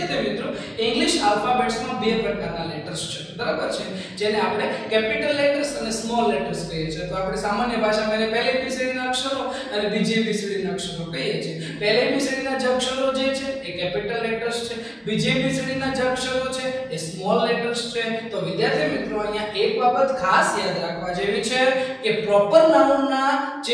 વિદ્યાર્થી મિત્રો ઇંગ્લિશ આલ્ફાબેટ્સમાં બે પ્રકારના લેટર્સ છે, બરાબર છે, જેને આપણે કેપિટલ લેટર્સ અને સ્મોલ લેટર્સ કહીએ છીએ. તો આપણે સામાન્ય ભાષામાં એને પહેલી એબીસીડીના અક્ષરો અને બીજી એબીસીડીના અક્ષરો કહીએ છીએ. પહેલી એબીસીડીના જે અક્ષરો જે છે એ કેપિટલ લેટર્સ છે, બીજી એબીસીડીના જે અક્ષરો છે એ સ્મોલ લેટર્સ છે. તો વિદ્યાર્થી મિત્રો અહીંયા એક બાબત ખાસ યાદ રાખવા જેવી છે કે પ્રોપર નાઉનનું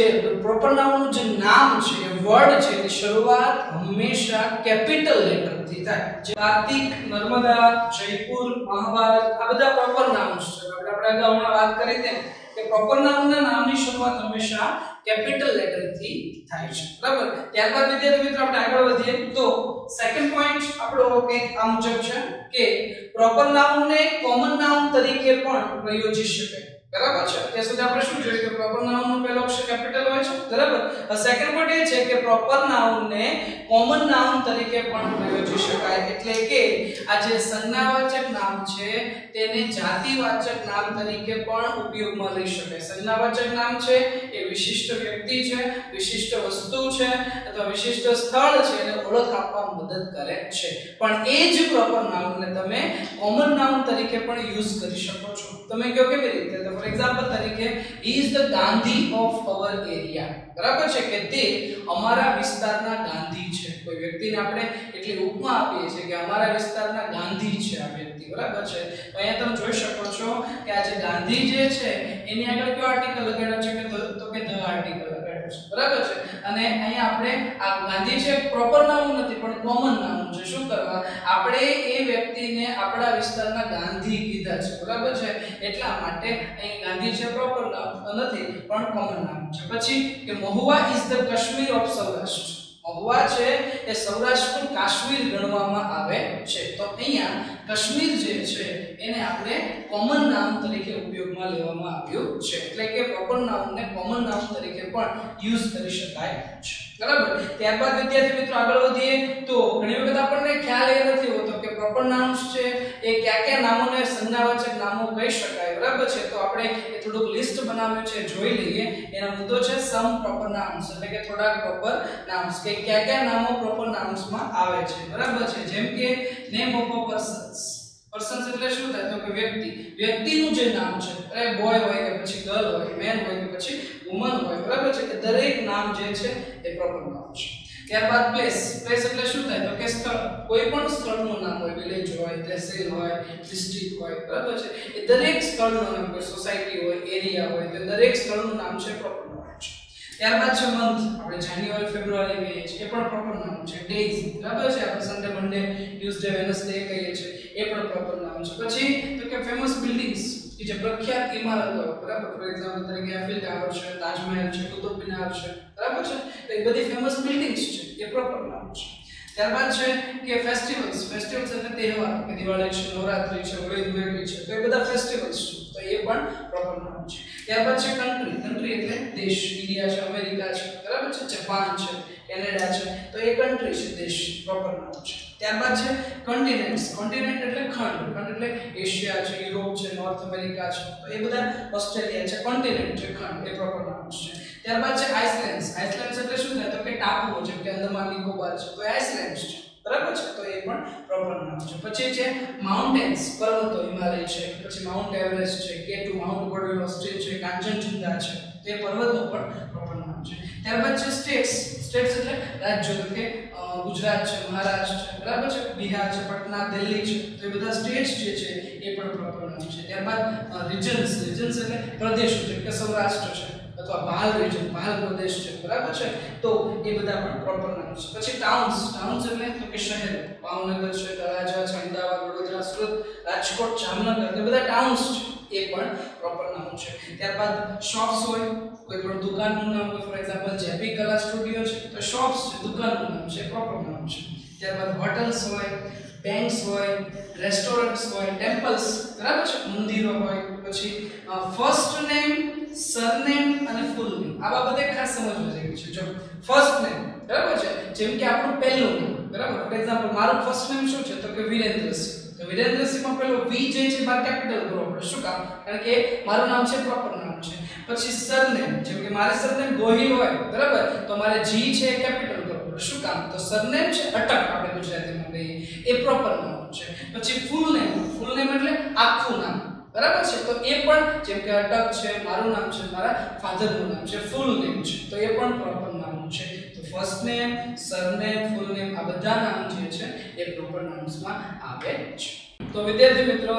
જે નામ છે એ વર્ડ છે એની શરૂઆત હંમેશા કેપિટલ લેટર થી થાય. કાર્તિક, નર્મદા, જયપુર, મહાભારત આ બધા પ્રોપર નાઉન્સ છે. આપણે અગાઉ વાત કરી તેમ કે પ્રોપર નાઉનના નામની શરૂઆત હંમેશા કેપિટલ લેટર થી થાય છે, બરાબર. ત્યારબાદ વિદ્યાર્થી મિત્રો આપણે આગળ વધીએ તો સેકન્ડ પોઈન્ટ આપણો કંઈક આ મુજબ છે કે પ્રોપર નાઉનને કોમન નાઉન તરીકે પણ પ્રયોજી શકાય, બરાબર છે. ત્યાં સુધી આપણે શું જોયું કે પ્રોપર નાઉનનો પહેલો અક્ષર કેપિટલ હોય છે, બરાબર. સેકન્ડ પોઈન્ટ એ છે કે પ્રોપર નાઉનને કોમન નાઉન તરીકે પણ પ્રયોજી શકાય, એટલે કે આ જે સંજ્ઞાવાચક નામ છે તેને જાતિવાચક નામ તરીકે પણ ઉપયોગમાં લઈ શકાય. સંજ્ઞાવાચક નામ છે એ વિશિષ્ટ વ્યક્તિ છે, વિશિષ્ટ વસ્તુ છે અથવા વિશિષ્ટ સ્થળ છે એને ઓળખ આપવામાં મદદ કરે છે, પણ એ જ પ્રોપર નાઉનને તમે કોમન નાઉન તરીકે પણ યુઝ કરી શકો છો. તમે કહો કેવી રીતે? તો ફોર એક્ઝામ્પલ તરીકે he is the Gandhi of our area, બરાબર છે, કે તે અમારા વિસ્તારના ગાંધી છે. કોઈ વ્યક્તિને આપણે એટલી ઉપમા આપીએ છીએ કે અમારા વિસ્તારના ગાંધી છે આ વ્યક્તિ, બરાબર છે. તો અહીંયા તમે જોઈ શકો છો કે આ જે ગાંધી જે છે એની આગળ કયો આર્ટિકલ લગાડ્યો છે કે તો કે ધ આર્ટિકલ લગાડ્યો છે, બરાબર છે. અને અહીંયા આપણે આ ગાંધી છે પ્રોપર નાઉન નથી પણ કોમન નાઉન છે. શું કરવા? આપણે એ વ્યક્તિને આપણા વિસ્તારના ગાંધી કીધા છે, બરાબર છે, એટલા માટે અહીં ગાંધી છે પ્રોપર નાઉન નથી પણ કોમન નામ છે. પછી કે Mahuva is the Kashmir of Saurashtra. Mahuva છે એ સૌરાષ્ટ્રનું કાશ્મીર ગણવામાં આવે છે. તો અહીંયા કાશ્મીર જે છે એને આપણે કોમન નામ તરીકે ઉપયોગમાં લેવામાં આવ્યું છે, એટલે કે પ્રોપર નાઉનને કોમન નામ તરીકે પણ યુઝ કરી શકાય છે, બરાબર. ત્યારબાદ વિદ્યાર્થી મિત્રો આગળ વધીએ તો ઘણી વખત આપણને ખ્યાલ એ નથી હોતો કે પ્રોપર નાઉન્સ છે એ કયા નામોને સંજ્ઞાવાચક નામો કહી શકાય, બરાબર છે. તો આપણે એ થોડુંક લિસ્ટ બનાવ્યું છે, જોઈ લઈએ. એનો મુદ્દો છે સમ પ્રોપર નાઉન્સ, એટલે કે થોડાક પ્રોપર નાઉન્સ કે કયા નામો પ્રોપર નાઉન્સમાં આવે છે, બરાબર છે. જેમ કે name of a persons. Persons એટલે શું થાય? તો કે વ્યક્તિ, વ્યક્તિનું જે નામ છે, અરે બોય હોય કે પછી ગર્લ હોય, મેન હોય કે પછી વુમન હોય, બરાબર છે, કે દરેક નામ જે છે એ પ્રોપર નામ છે. ત્યારબાદ પ્લેસ. પ્લેસ એટલે શું થાય? તો કે સ્થળ, કોઈ પણ સ્થળનું નામ હોય, વિલેજ હોય, તહેસીલ હોય, ડિસ્ટ્રિક્ટ હોય, બરાબર છે, એ દરેક સ્થળનું નામ, કોઈ સોસાયટી હોય, એરિયા હોય, તો દરેક સ્થળનું નામ છે પ્રોપર નામ છે. ત્યારબાદ છે મંથ. આપણે જાન્યુઆરી, ફેબ્રુઆરી કહીએ છીએ, એ પણ પ્રોપર નામ છે. ડેઝ, બરાબર છે, આપણે સન્ડે, મંડે, ટ્યુઝડે, વેનસડે કહીએ છીએ, એ પણ પ્રોપર નામ છે. પછી તો કે ફેમસ બિલ્ડિંગ્સ, કે જે પ્રખ્યાત ઇમારતો, બરાબર. ફોર એક્ઝામ્પલ તરીકે એફિલ ટાવર છે, તાજમહેલ છે, કુતુબ મિનાર છે, બરાબર છે, તો એ બધી ફેમસ બિલ્ડિંગ્સ છે, એ પ્રોપર નામ છે. ત્યારબાદ છે કે ફેસ્ટિવલ્સ. ફેસ્ટિવલ્સ એટલે તહેવાર, કે દિવાળી છે, નવરાત્રી છે, હોળી ધૂળેટી છે, તો એ બધા ફેસ્ટિવલ્સ છે, તો એ પણ પ્રોપર નામ છે. ત્યારબાદ છે કન્ટ્રી. કન્ટ્રી એટલે દેશ, ઇન્ડિયા છે, અમેરિકા છે, બરાબર છે, જાપાન છે, કેનેડા છે, તો એ કન્ટ્રી છે, દેશ, પ્રોપર નામ છે. ત્યારબાદ છે કોન્ટિનેન્ટ્સ. કોન્ટિનેન્ટ એટલે ખંડ. ખંડ એટલે એશિયા છે, યુરોપ છે, નોર્થ અમેરિકા છે, તો એ બધા ઓસ્ટ્રેલિયા છે, કોન્ટિનેન્ટ છે, ખંડ, એ પ્રોપર નામ છે. ત્યારબાદ છે આઇસલેન્ડ્સ. આઇસલેન્ડ્સ એટલે શું થાય? તો કે ટાપુઓ, જેમ કે અંદમાન નિકોબાર છે, તો આઇસલેન્ડ્સ છે, બરાબર છે, તો એ પણ પ્રોપર નામ છે. પછી છે માઉન્ટેન્સ, પર્વતો, હિમાલય છે, પછી માઉન્ટ એવરેસ્ટ છે, K2 માઉન્ટ ગોલ્ડન ઓસ્ટ્રીચ છે, કાંચનજંગા છે, તો એ પર્વતો પણ પ્રોપર નામ છે. ત્યારબાદ છે સ્ટેટ્સ. સ્ટેટ્સ એટલે રાજ્યો, તો કે ગુજરાત છે, મહારાષ્ટ્ર છે, બરાબર છે, બિહાર છે, પટના, દિલ્હી છે, તો એ બધા સ્ટેટ્સ જે છે એ પણ પ્રોપર નામ છે. ત્યારબાદ રિજન્સ. રિજન્સ એટલે પ્રદેશો, જેમ કે સૌરાષ્ટ્ર છે અથવા ભાલ રીજન, ભાલ પ્રદેશ છે, બરાબર છે, તો એ બધા પણ પ્રોપર નામ છે. પછી ટાઉન્સ. ટાઉન્સ એટલે તો કે શહેર, ભાવનગર છે, તળાજા છે, અમદાવાદ, વડોદરા, સુરત, રાજકોટ, જામનગર, એ બધા ટાઉન્સ છે, એ પણ પ્રોપર નામ છે. ત્યારબાદ શોપ્સ હોય, કોઈ પણ દુકાનનું નામ હોય, for example JP Kala studio છે, તો શોપ્સ છે, દુકાનનું નામ છે, પ્રોપર નામ છે. ત્યારબાદ હોટલ્સ હોય, બેંક્સ હોય, રેસ્ટોરન્ટ્સ હોય, ટેમ્પલ્સ, બરાબર છે, મંદિરો હોય. પછી ફર્સ્ટ નેમ, સરનેમ અને ફૂલ નેમ, આ બાબતે ખાસ સમજવું જેવી છે. જો ફર્સ્ટ નેમ, બરાબર છે, જેમ કે આપણું પહેલું નામ, બરાબર. ફોર એક્ઝામ્પલ મારું ફર્સ્ટ નેમ શું છે? તો કે વિરેન્દ્રસિંહ. તો વિરેન્દ્રસિંહમાં પેલો વી જે છે બાર કેપિટલ કરવો પડે. શું કામ? કારણ કે મારું નામ છે, પ્રોપર નામ છે. પછી સરનેમ, જેમ કે મારે સરનેમ ગોહિલ હોય, બરાબર, તો મારે જી છે કેપિટલ કરવું પડે. શું કામ? તો સરનેમ છે અટક આપણે ગુજરાતીમાં કહીએ એ પ્રોપર નાઉન છે. પછી ફૂલ નેમ એટલે આખું નામ, બરાબર છે. તો એ પણ જેમ કે અટક છે, મારું નામ છે, મારા ફાધરનું નામ છે, ફૂલ નેમ છે, તો એ પણ પ્રોપર નાઉન છે. તો first name, surname, full name આ બધા નામ જે છે એ પ્રોપર નાઉન્સમાં આવે છે. તો વિદ્યાર્થી મિત્રો,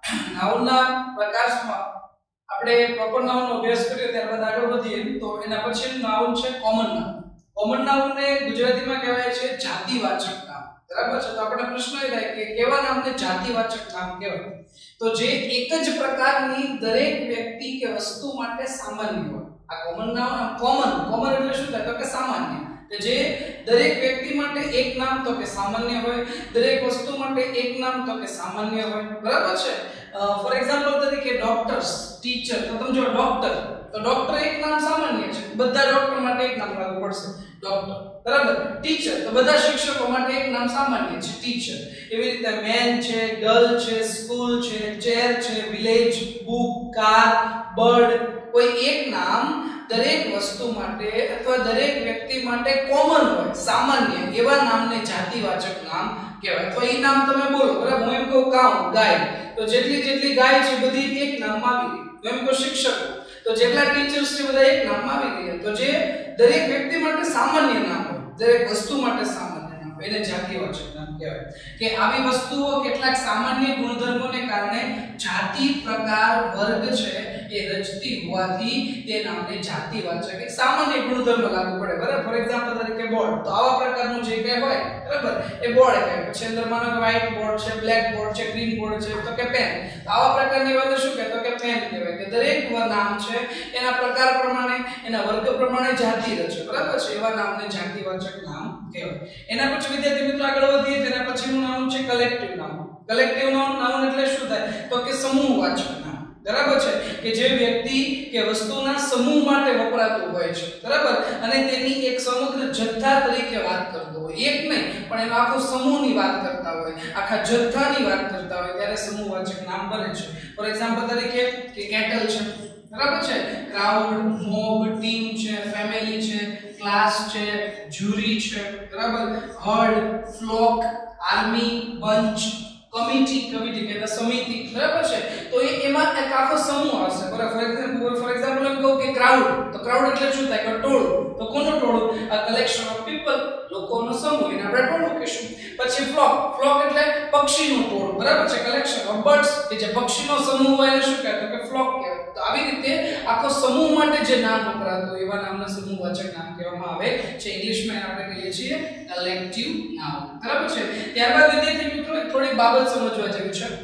નાઉનના પ્રકારમાં આપણે પ્રોપર નાઉનનો અભ્યાસ કર્યો, ત્યારબાદ આગળ વધીએ તો એના પછીનું નાઉન છે કોમન નાઉન. કોમન નાઉનને ગુજરાતીમાં કહેવાય છે જાતિવાચક નામ, બરાબર છે. તો આપણે પ્રશ્ન એ થાય કે કેવા નામને જાતિવાચક નામ કહેવાય? તો જે એક જ પ્રકારની દરેક વ્યક્તિ કે વસ્તુ માટે સામાન્ય હોય. આ કોમન નાઉન, કોમન એટલે શું થાય? તો કે સામાન્ય. કે જે દરેક વ્યક્તિ માટે એક નામ તો કે સામાન્ય હોય, દરેક વસ્તુ માટે એક નામ તો કે સામાન્ય હોય, બરાબર છે. ફોર એક્ઝામ્પલ તરીકે ડોક્ટર્સ, ટીચર, તો તમે જો ડોક્ટર, તો ડોક્ટર એક નામ સામાન્ય છે, બધા ડોક્ટર માટે એક નામ લાગુ પડશે ડોક્ટર, બરાબર. ટીચર તો બધા શિક્ષકો માટે એક નામ સામાન્ય છે ટીચર. એવી રીતે મેન છે, ગર્લ છે, સ્કૂલ છે, ચેર છે, વિલેજ, બુક, કાર, બર્ડ, કોઈ એક નામ દરેક વસ્તુ માટે અથવા દરેક વ્યક્તિ માટે કોમન હોય, સામાન્ય, એવા નામને જાતિવાચક નામ કહેવાય. તો એ નામ તમે બોલો, બરાબર. હું એમ કહું કાઉ, ગાય, તો જેટલી ગાય છે બધી એક નામમાં આવી ગઈ. હું એમ કહું શિક્ષકો, તો જેટલા ટીચર્સ છે બધા એક નામમાં આવી ગયા. તો જે દરેક વ્યક્તિ માટે સામાન્ય નામ હોય, દરેક વસ્તુ માટે સામાન્ય નામ હોય, એને જાતિવાચક નામ કહેવાય. કે આવી વસ્તુઓ કેટલાક સામાન્ય ગુણધર્મોને કારણે જાતિ, પ્રકાર, વર્ગ છે એ રચતી હોવાથી તે નામને જાતિવાચક એક સામાન્ય ગુણધર્મ લાગુ પડે, બરાબર. ફોર એક્ઝામ્પલ તરીકે બોર્ડ, તો આવા પ્રકારનું જે કંઈ હોય, બરાબર, એ બોર્ડ કહેવાય. પછી અંદર માનો કે વ્હાઇટ બોર્ડ છે, બ્લેક બોર્ડ છે, ગ્રીન બોર્ડ છે, તો કે પેન, તો આવા પ્રકારની વાત શું કહેતો કે પેન કહેવાય. કે દરેક નામ છે એના પ્રકાર પ્રમાણે, એના વર્ગ પ્રમાણે જાતિ રચે, બરાબર છે, એવા નામને જાતિવાચક નામ કહેવાય. એના પછી વિદ્યાર્થી મિત્રો આગળ વધીએ, તેના પછીનું નામ છે કલેક્ટિવ નાઉન. કલેક્ટિવ નાઉન એટલે શું થાય? તો કે સમૂહવાચક નામ, બરાબર છે. કે જે વ્યક્તિ કે વસ્તુના સમૂહ માટે વપરાતું હોય છે, બરાબર, અને તેની એક સમગ્ર જથ્થા તરીકે વાત કરતો હોય, એક નહીં પણ એનો આખો સમૂહની વાત કરતા હોય, આખા જથ્થાની વાત કરતા હોય, ત્યારે સમૂહવાચક નામ બને છે. ફોર એક્ઝામ્પલ તરીકે કે કેટલ છે, બરાબર છે, ક્રાઉડ, મોબ, ટીમ છે, ફેમિલી છે, ક્લાસ છે, જ્યુરી છે, બરાબર, herd, flock, army, bunch, committee કે સમિતિ, બરાબર છે. તો એમાં એક આખો સમૂહ આવશે, બરાબર. ફોર એક્ઝામ્પલ એમ કહું કે ક્રાઉડ, તો ક્રાઉડ એટલે શું થાય? કે ટોળું. તો કોનું ટોળું? અ કલેક્શન ઓફ પીપલ, લોકોનો સમૂહ, એને આપણે ટોળું કહીશું. પછી ફ્લોક એટલે પક્ષીનું ટોળું, બરાબર છે. કલેક્શન ઓફ બર્ડ્સ, કે જે પક્ષીનો સમૂહ હોય એને શું કહેવાય? કે ફ્લોક કહેવાય. તો આવી રીતે આખો સમૂહ માટે જે નામ વપરાતું હોય એવા નામને સમૂહવાચક નામ કહેવામાં આવે છે. ઇંગ્લિશમાં આપણે કહીએ છીએ કલેક્ટિવ નાઉન, બરાબર છે. ત્યારબાદ વિદ્યાર્થી મિત્રો થોડી બાબત સમજવા જેવી છે.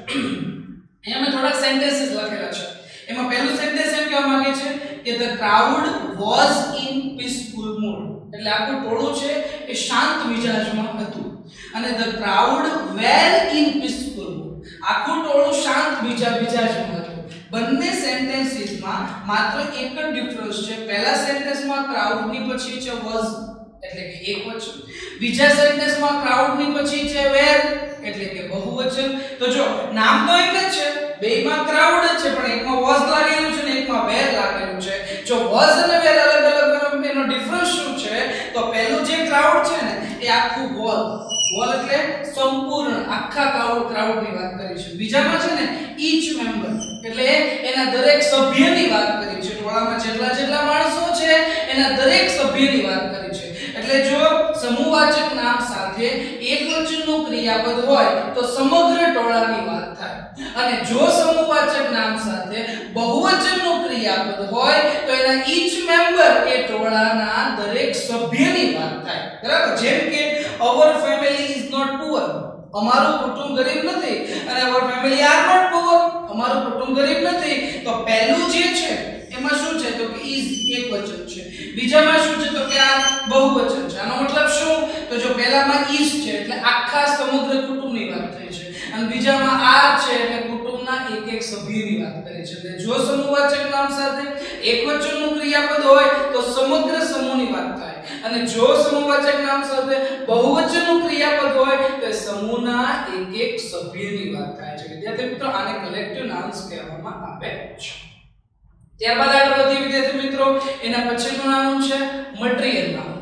અહીંયા મેં થોડાક સેન્ટેન્સીસ લખેલા છે. એમાં પહેલું સેન્ટેન્સ એમ કહેવા માંગે છે કે the crowd was in peaceful mood, એટલે આખું ટોળું છે એ શાંત મિજાજમાં હતું. અને the crowd were in peaceful mood, આખું ટોળું શાંત મિજાજમાં હતું. બંને સેન્ટેન્સીસમાં માત્ર એક જ ડિફરન્સ છે. પહેલા સેન્ટેન્સમાં ક્રાઉડ ની પછી છે was, એટલે કે એકવચન. બીજા સેન્ટેન્સમાં ક્રાઉડ ની પછી છે were, એટલે કે બહુવચન. તો જો નામ તો એક જ છે, બેયમાં ક્રાઉડ જ છે, પણ એકમાં was લાગેલું છે ને એકમાં were લાગેલું છે. જો was અને were અલગ એનો ડિફરન્સ શું છે? તો પહેલું જે ક્રાઉડ છે ને એ આખું whole એટલે સંપૂર્ણ આખા ક્રાઉડની વાત કરી છે. બીજામાં છે ને each member, એટલે એના દરેક સભ્યની વાત કરી છે. ટોળામાં જેટલા માણસો છે એના દરેક સભ્યની વાત કરી છે. એટલે જો સમૂહવાચક નામ સાથે એકવચનનું ક્રિયાપદ હોય તો સમગ્ર ટોળાની વાત થાય, અને જો સમૂહવાચક નામ સાથે બહુવચનનું ક્રિયાપદ હોય તો એના each member એ ટોળાના દરેક સભ્યની વાત થાય, બરાબર. જેમ કે our family is not poor, અમારું કુટુંબ ગરીબ નથી, અને our family are not poor, અમારું કુટુંબ ગરીબ નથી. તો પહેલું જે છે એમાં શું છે? તો કે is એકવચન છે. બીજામાં શું છે? તો કે આ બહુવચન છે. આનો મતલબ શું? તો જો પહેલામાં is છે એટલે આખા સમગ્ર કુટુંબની વાત થઈ છે, અને બીજામાં are છે એટલે કુટુંબના એક સભ્યની વાત કરી છે. એટલે જો સમૂહવાચક નામ સાથે એકવચનનું ક્રિયાપદ હોય તો સમગ્ર સમૂહની વાત થાય, અને જો સમૂહવાચક નામ સાથે બહુવચનનું ક્રિયાપદ હોય તો સમૂહના એક સભ્યની વાત થાય છે. વિદ્યાર્થી મિત્રો, આને કલેક્ટિવ નાઉન્સ કહેવામાં આવે છે. ત્યારબાદ આગળ વધીએ વિદ્યાર્થી મિત્રો, એના પછીનું નામ છે મટીરીયલ નાઉન.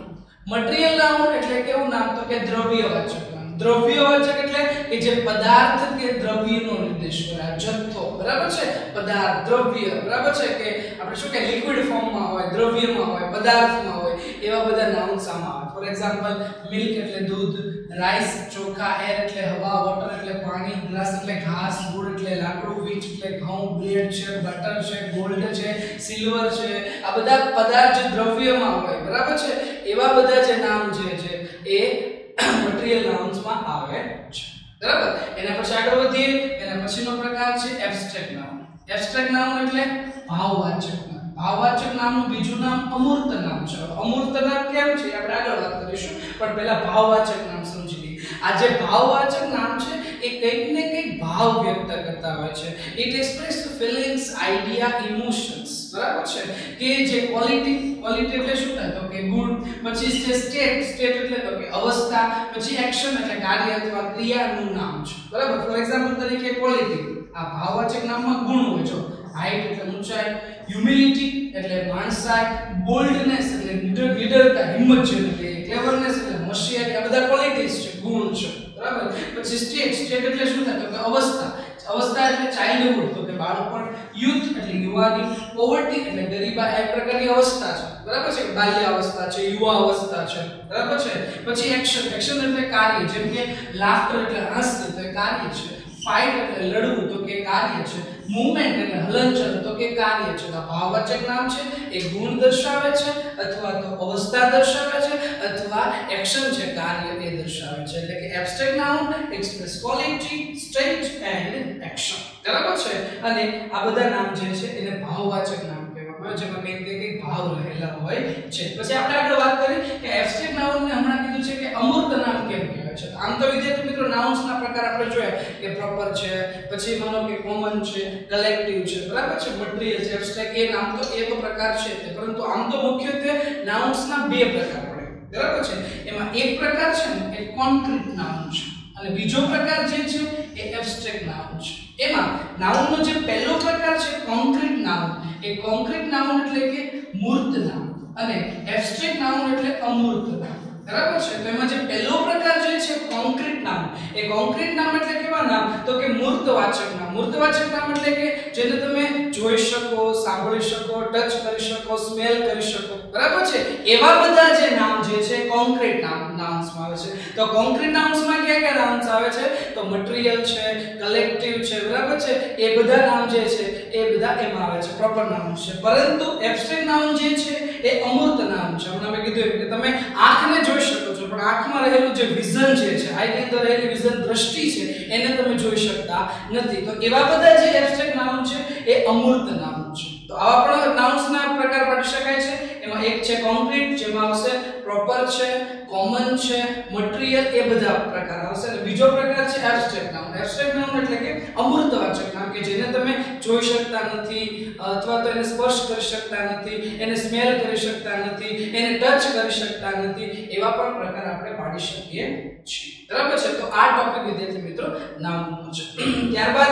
મટીરીયલ નાઉન એટલે કેવું નામ તો કે દ્રવ્યવાચક નામ. દ્રવ્યવાચક એટલે કે જે પદાર્થ કે દ્રવ્યનો નિર્દેશ કરે, જથ્થો, બરાબર છે, પદાર્થ, દ્રવ્ય, બરાબર છે, કે આપણે શું કે લિક્વિડ ફોર્મમાં હોય, દ્રવ્યમાં હોય, પદાર્થમાં હોય, એવા બધા નાઉન સામે આવે. ફોર એક્ઝામ્પલ મિલ્ક એટલે દૂધ, રાઈસ ચોખા, એર એટલે હવા, વોટર એટલે પાણી, ગ્રાસ એટલે ઘાસ, વુડ એટલે લાકડું, વ્હીટ એટલે ઘઉં, બ્રેડ છે, બટર છે, ગોલ્ડ છે, સિલ્વર છે, આ બધા પદાર્થ જે દ્રવ્યમાં હોય, બરાબર છે, એવા બધા જે નામ છે એ મટીરીયલ નાઉન્સ માં આવે છે. બરાબર. એના પછી આગળ વધીએ. એના પછીનો પ્રકાર છે એબ્સ્ટ્રેક્ટ નાઉન. એબ્સ્ટ્રેક્ટ નાઉન એટલે ભાવવાચક નામ. ભાવવાચક નામનું બીજું નામ અમૂર્ત નામ છે. અમૂર્ત નામ કેમ છે આપણે આગળ વાત કરીશું, પણ પહેલા ભાવવાચક નામ સમજી લઈએ. આ જે ભાવવાચક નામ છે એ કંઈક ને કંઈક ભાવ વ્યક્ત કરતા હોય છે. It express feelings, idea, emotions, બરાબર છે, કે જે ક્વોલિટી એટલે શું થાય તો કે ગુણ, પછી છે સ્ટેટ એટલે તો કે અવસ્થા, પછી એક્શન એટલે કાર્ય અથવા ક્રિયાનું નામ છે. બરાબર. ફોર એક્ઝામ્પલ તરીકે ક્વોલિટી, આ ભાવવાચક નામમાં ગુણ હોય છે. હાઈટ એટલે ઊંચાઈ, હ્યુમિલિટી એટલે માણસાઈ, બોલ્ડનેસ એટલે નિડરતા, હિંમત જેવી, ક્લેવરનેસ એટલે હોશિયારી, આ બધા ક્વોલિટીઝ છે, ગુણ છે. બરાબર. પછી સ્ટેટ એટલે શું થાય તો કે અવસ્થા એટલે ચાઇલ્ડહુડ તો કે બાળપણ, યુથ એટલે યુવાની, પોવર્ટી એટલે ગરીબા, એક પ્રકારની અવસ્થા છે. બરાબર છે, બાલ્ય અવસ્થા છે, યુવા અવસ્થા છે. બરાબર છે. પછી એક્શન એટલે કાર્ય, જેમ કે લાફ્ટર એટલે હાસ્ય તો એ કાર્ય છે, ફાઇટ એટલે લડવું તો કે કાર્ય છે, મૂવમેન્ટ એટલે હલનચલન તો કે કાર્ય છે. તો ભાવવાચક નામ છે એ ગુણ દર્શાવે છે, અથવા તો અવસ્થા દર્શાવે છે, અથવા એક્શન છે, કાર્ય એ દર્શાવે છે. એટલે કે abstract noun express quality, state and action. બરાબર છે. અને આ બધા નામ જે છે એને ભાવવાચક નામ કહેવામાં આવે છે, જેમાં કંઈક ભાવ રહેલા હોય છે. પછી આપણે આગળ વાત કરી કે એબ્સ્ટ્રેક્ટ નાઉનને હમણાં કીધું છે કે અમૂર્ત નામ કેમ કહેવાય છે. આમ તો વિદ્યાર્થી મિત્રો નાઉન્સના પ્રકાર આપણે જોયા કે પ્રોપર છે, પછી માનો કે કોમન છે, કલેક્ટિવ છે, બરાબર છે, મટીરીયલ છે, એબ્સ્ટ્રેક્ટ, એ નામ તો એ તો પ્રકાર છે, પરંતુ આમ તો મુખ્યત્વે નાઉન્સના બે પ્રકાર પડે. બરાબર છે. એમાં એક પ્રકાર છે ને એ કોન્ક્રીટ નાઉન છે, અને બીજો પ્રકાર જે છે એ એબ્સ્ટ્રેક્ટ નાઉન છે. એમાં નાઉનનો જે પહેલો પ્રકાર છે કોન્ક્રીટ નાઉન, એ કોન્ક્રીટ નાઉન એટલે કે મૂર્ત નામ, અને એબ્સ્ટ્રેક્ટ નાઉન એટલે અમૂર્ત નામ. બરાબર છે. તો એમાં જે પહેલો પ્રકાર જે છે કોન્ક્રીટ નામ, એ કોન્ક્રીટ નામ એટલે કેવા નામ તો કે મૂર્તવાચક નામ. મૂર્તવાચક નામ એટલે કે જેને તમે જોઈ શકો, સાંભળી શકો, ટચ કરી શકો, સ્મેલ કરી શકો. બરાબર છે. એવા બધા જે નામ જે છે કોન્ક્રીટ નાઉન્સમાં આવે છે. તો કોન્ક્રીટ નાઉન્સમાં કયા નાઉન્સ આવે છે તો મટીરીયલ છે, કલેક્ટિવ છે, બરાબર છે, એ બધા નામ જે છે એ બધા એમાં આવે છે, પ્રોપર નામ છે. પરંતુ એબ્સ્ટ્રેક્ટ નાઉન જે છે એ અમૂર્ત નામ છે. હમણાં મેં કીધું કે તમે આંખને જોઈ શકો છો, પણ આંખમાં રહેલું જે વિઝન જે છે, આઈની અંદર રહેલી વિઝન, દ્રષ્ટિ છે, એને તમે જોઈ શકતા નથી. તો એવા બધા જે એબ્સ્ટ્રેક્ટ નાઉન છે એ અમૂર્ત નામ છે. તો આવા પણ નાઉન્સના પ્રકાર પાડી શકાય છે. એમાં એક છે કોન્ક્રીટ, જેમાં આવશે પ્રોપર છે, કોમન છે, મટીરીયલ, એ બધા પ્રકાર આવશે. અને બીજો પ્રકાર છે એબ્સ્ટ્રેક્ટ નાઉન. એબ્સ્ટ્રેક્ટ નાઉન એટલે કે અમૂર્તવાચક નામ, કે જેને તમે જોઈ શકતા નથી, અથવા તો એને સ્પર્શ કરી શકતા નથી, એને સ્મેલ કરી શકતા નથી, એને ટચ કરી શકતા નથી, એવા પણ પ્રકાર આપણે પાડી શકીએ છીએ. બરાબર છે. તો આ ટોપિક વિદ્યાર્થી મિત્રો નાઉનનો છે. ત્યારબાદ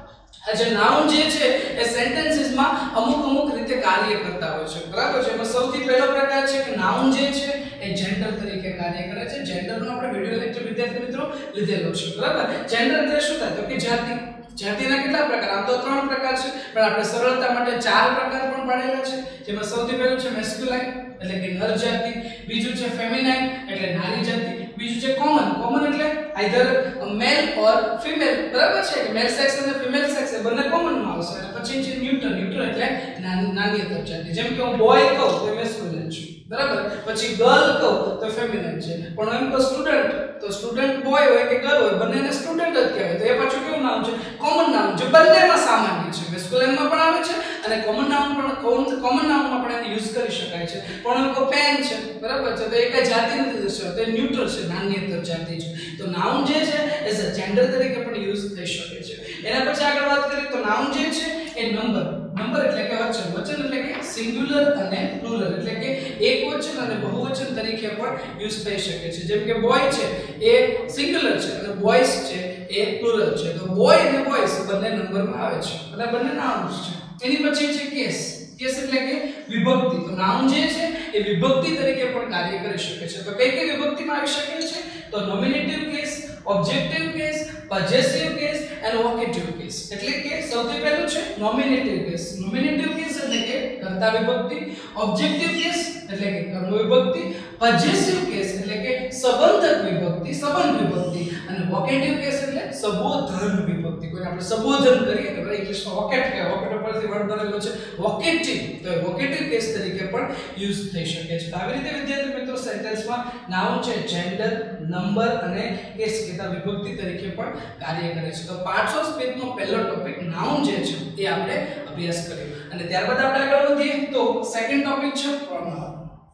આ જે નાઉન જે છે એ સેન્ટેન્સીસમાં અમુક રીતે કાર્ય કરતા હોય છે. બરાબર છે. એમાં સૌથી પહેલો પ્રકાર છે કે નાઉન જે છે એ જેન્ડર તરીકે કાર્ય કરે છે. જેન્ડરનો આપણે વિડિયો લેક્ચર વિદ્યાર્થી મિત્રો લીધેલો છે. બરાબર. જેન્ડર એટલે શું થાય તો કે જાતિ. જાતિના કેટલા પ્રકાર? આમ તો 3 પ્રકાર છે, પણ આપણે સરળતા માટે 4 પ્રકાર પણ પાડેલા છે. જેમાં સૌથી પહેલું છે મેસ્ક્યુલાઇન એટલે કે નર જાતિ, બીજું છે ફેમિનાઇન એટલે નારી જાતિ, બીજું છે કોમન એટલે આઈધર મેલ ઓર ફિમેલ. બરાબર છે, કે મેલ સેક્સ અને ફિમેલ સેક્સ એ બંને કોમન માં આવશે. અને પછી છે ન્યુટ્રલ એટલે નાની જાતિ. જેમ કે હું બોય કહું તો મેસ્ક્યુલાઇન છે. બરાબર. પછી ગર્લ કહું તો ફેમિનાઇન છે. પણ એમ તો સ્ટુડન્ટ બોય હોય કે ગર્લ હોય, બંનેને સ્ટુડન્ટ જ કહેવાય. તો એ પાછું કેવું નામ છે? કોમન નામ છે. બંનેમાં સામાન્ય છે. મેસ્ક્યુલાઇનમાં પણ આવે છે અને કોમન નાઉનમાં પણ એને યુઝ કરી શકાય છે. પણ એમ પેન છે, બરાબર છે, તો એ કઈ જાતિ નથી દર્શાવતો, એ ન્યુટ્રલ છે, નાન્યતર જાતિ છે. તો નાઉન જે છે એઝ અ જેન્ડર તરીકે પણ યુઝ થઈ શકે છે. એના પછી આગળ વાત કરીએ તો નાઉન જે છે એ નંબર એટલે કે વચન એટલે કે સિંગ્યુલર અને પ્લુરલ એટલે કે એકવચન અને બહુવચન તરીકે પણ યુઝ થઈ શકે છે. જેમ કે બોય છે એ સિંગ્યુલર છે અને બોયસ છે એ પ્લુરલ છે. તો બોય અને બોયસ બંને નંબરમાં આવે છે અને બંને નાઉન્સ છે. એની પછી છે કેસ એટલે કે વિભક્તિ. તો નાઉન જે છે એ વિભક્તિ તરીકે પણ કાર્ય કરી શકે છે. તો કઈ કઈ વિભક્તિમાં આવી શકે છે? તો nominative case, objective case, possessive case અને વોકેટિવ કેસ. એટલે કે સૌથી પહેલું છે નોમિનેટિવ કેસ. નોમિનેટિવ કેસ એટલે કે કર્તા વિભક્તિ, ઓબ્જેક્ટિવ કેસ એટલે કે કર્મ વિભક્તિ, પોઝેસિવ કેસ એટલે કે સંબંધક વિભક્તિ, સંબંધ વિભક્તિ અને વોકેટિવ કેસ એટલે સંબોધન વિભક્તિ. કોઈ આપણે સંબોધન કરીએ તો ઇંગ્લિશમાં વોકેટ કહેવાય. વોકેટ પરથી વર્ડ બનેલો છે વોકેટિવ. તો વોકેટિવ કેસ તરીકે પણ યુઝ થઈ શકે છે. તો આવી રીતે વિદ્યાર્થી મિત્રો સેન્ટેન્સમાં નાઉન છે જેન્ડર, નંબર અને કેસ કહેતા વિભક્તિ તરીકે પણ કાર્ય કરે છે. તો પાર્ટ્સ ઓફ સ્પીચનો પહેલો ટોપિક નાઉન જે છે એ આપણે અભ્યાસ કર્યો. અને ત્યારબાદ આપણે આગળ વધીએ તો સેકન્ડ ટોપિક છે પ્રોનાઉન.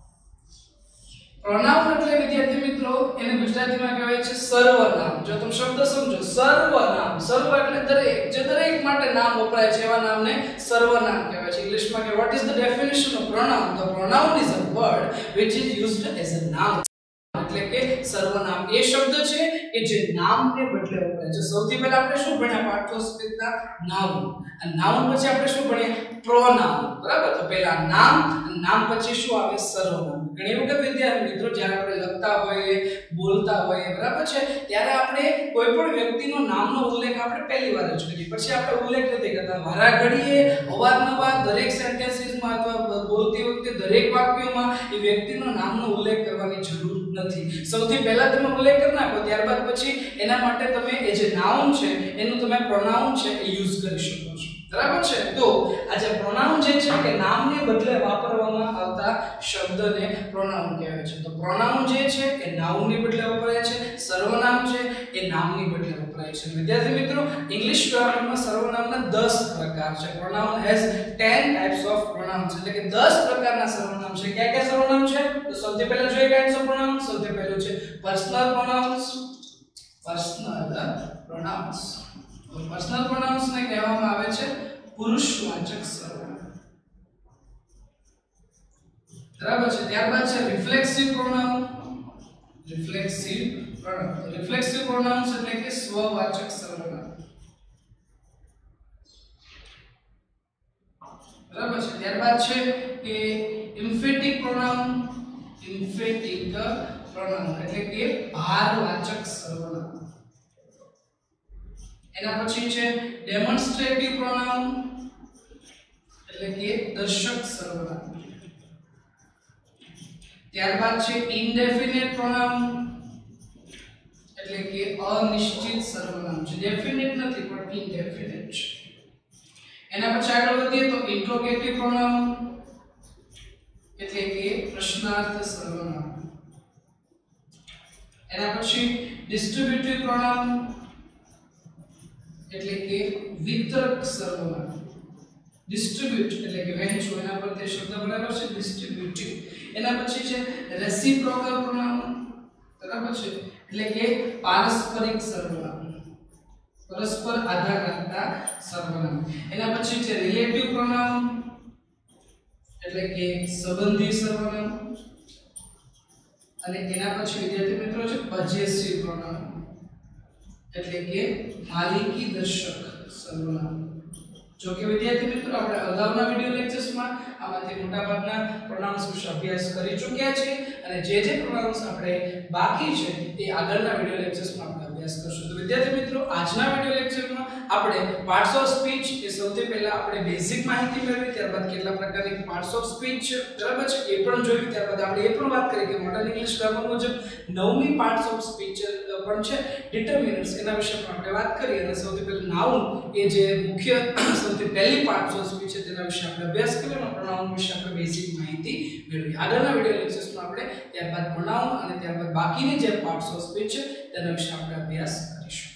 પ્રોનાઉન એટલે વિદ્યાર્થી મિત્રો એને ગુજરાતીમાં કહેવાય છે સર્વનામ. જો તમે શબ્દ સમજો સર્વનામ, સર્વ એટલે દરેક, જે દરેક માટે નામ વપરાય છે એવા નામને સર્વનામ કહેવાય છે. ઇંગ્લિશમાં કે what is the definition of pronoun? The pronoun is a word which is used as a noun. એટલે કે સર્વનામ એ શબ્દ છે કે જે નામને બદલે વપરાય છે. સૌથી પહેલા આપણે શું ભણ્યા પાર્ટ ઓફ સ્પીચના? નાઉન. અને નાઉન પછી આપણે શું ભણ્યા? પ્રોનાઉન. બરાબર? તો પહેલા નામ, નામ પછી શું આવે? સર્વનામ. ઘણી વખત વિદ્યાર્થી મિત્રો જ્યારે આપણે લખતા હોઈએ, બોલતા હોઈએ, બરાબર છે, ત્યારે આપણે કોઈ પણ વ્યક્તિનો નામનો ઉલ્લેખ આપણે પહેલી વાર જ કરીએ, પછી આપણે ઉલ્લેખ નથી કરતા. વારાઘડીએ અવારનવાર દરેક સેન્ટેન્સીસમાં અથવા બોલતી વખતે દરેક વાક્યોમાં એ વ્યક્તિનો નામનો ઉલ્લેખ કરવાની જરૂર નથી. સૌથી પહેલા તમે ઉલ્લેખ કરી નાખો, ત્યારબાદ પછી એના માટે તમે એ જે નાઉન છે એનું તમે પ્રોનાઉન છે એ યુઝ કરી શકો છો. બરાબર છે? તો આ જે પ્રોનાઉન જે છે કે નામને બદલે વાપરવામાં આવતા શબ્દને પ્રોનાઉન કહેવાય છે. તો પ્રોનાઉન જે છે એ નાઉનની બદલે વપરાય છે, સર્વનામ છે એ નામની બદલે વપરાય છે. વિદ્યાર્થી મિત્રો ઇંગ્લિશ ગ્રામરમાં સર્વનામના 10 પ્રકાર છે. Pronoun has 10 types of pronouns. એટલે કે 10 પ્રકારના સર્વનામ છે. કયા કયા સર્વનામ છે? તો સૌથી પહેલા જોઈએ કાઇન્ડ્સ ઓફ પ્રોનાઉન્સ. સૌથી પહેલું છે પર્સનલ પ્રોનાઉન્સ. Personal pronouns. તો પર્સનલ પ્રોનાઉન્સ ને કહેવામાં આવે છે પુરુષવાચક સર્વનામ. બરાબર છે? ત્યારબાદ છે reflexive pronoun. Reflexive pronoun. Reflexive pronouns એટલે કે સ્વવાચક સર્વનામ. બરાબર છે? ત્યારબાદ છે કે ઇમ્ફેટિક પ્રોનાઉન. ઇમ્ફેટિક પ્રોનાઉન એટલે કે ભારવાચક સર્વનામ. એના પછી છે ડેમોન્સ્ટ્રેટિવ પ્રોનાઉન એટલે કે દર્શક સર્વનામ. ત્યારબાદ છે ઇનડેફિનેટ પ્રોનાઉન એટલે કે અનિશ્ચિત સર્વનામ છે. ડેફિનેટ નથી પણ ઇનડેફિનેટ છે. એના પછી આગળ વધીએ તો ઇન્ટ્રોગેટિવ પ્રોનાઉન એટલે કે પ્રશ્નાર્થ સર્વનામ. એના પછી ડિસ્ટ્રીબ્યુટિવ પ્રોનાઉન એટલે કે વિતરક સર્વનામ. ડિસ્ટ્રીબ્યુટ એટલે કે વહેંચવું, એના પર તે શબ્દ બરાબર છે ડિસ્ટ્રીબ્યુટિવ. એના પછી છે રેસિપ્રોકલ પ્રોનાઉન. બરાબર છે? એટલે કે પારસ્પરિક સર્વનામ, પરસ્પર આધાર રાખતા સર્વનામ. એના પછી છે રિલેટિવ પ્રોનાઉન એટલે કે સંબંધી સર્વનામ. અને એના પછી વિદ્યાર્થી મિત્રો છે પોઝેસિવ પ્રોનાઉન એટલે કે માલિકી દર્શક સર્વનામ. જો કે વિદ્યાર્થી મિત્રો આપણે અગાઉના વિડિયો લેક્ચર્સમાં આમાંથી મોટાભાગના પ્રોનાઉન્સ વિશે અભ્યાસ કરી ચૂક્યા છે અને જે પ્રોનાઉન્સ આપણે બાકી છે એ આગળના વિડિયો લેક્ચર્સમાં આપણે અભ્યાસ કરશું. તો વિદ્યાર્થી મિત્રો આજના વિડિયો લેક્ચરમાં આપણે પાર્ટ્સ ઓફ સ્પીચ એ સૌથી પહેલા આપણે બેઝિક માહિતી મેળવી, ત્યારબાદ કેટલા પ્રકારની પાર્ટ્સ ઓફ સ્પીચ છે બરાબર છે એ પણ જોયું. ત્યારબાદ આપણે એ પણ વાત કરી કે મોડર્ન ઇંગ્લિશ ગ્રામર મુજબ 9મી પાર્ટ્સ ઓફ સ્પીચ પણ છે ડિટરમિનર્સ, એના વિશે પણ આપણે વાત કરી. અને સૌથી પહેલા નાઉન એ જે મુખ્ય સૌથી પહેલી પાર્ટ્સ ઓફ સ્પીચ છે તેના વિશે આપણે અભ્યાસ કર્યો અને પ્રોનાઉન વિશે આપણે બેઝિક માહિતી મેળવી. આગળના વિડિયો લેક્ચર્સમાં આપણે ત્યારબાદ પ્રોનાઉન અને ત્યારબાદ બાકીની જે પાર્ટ્સ ઓફ સ્પીચ છે તેના વિશે આપણે અભ્યાસ કરીશું.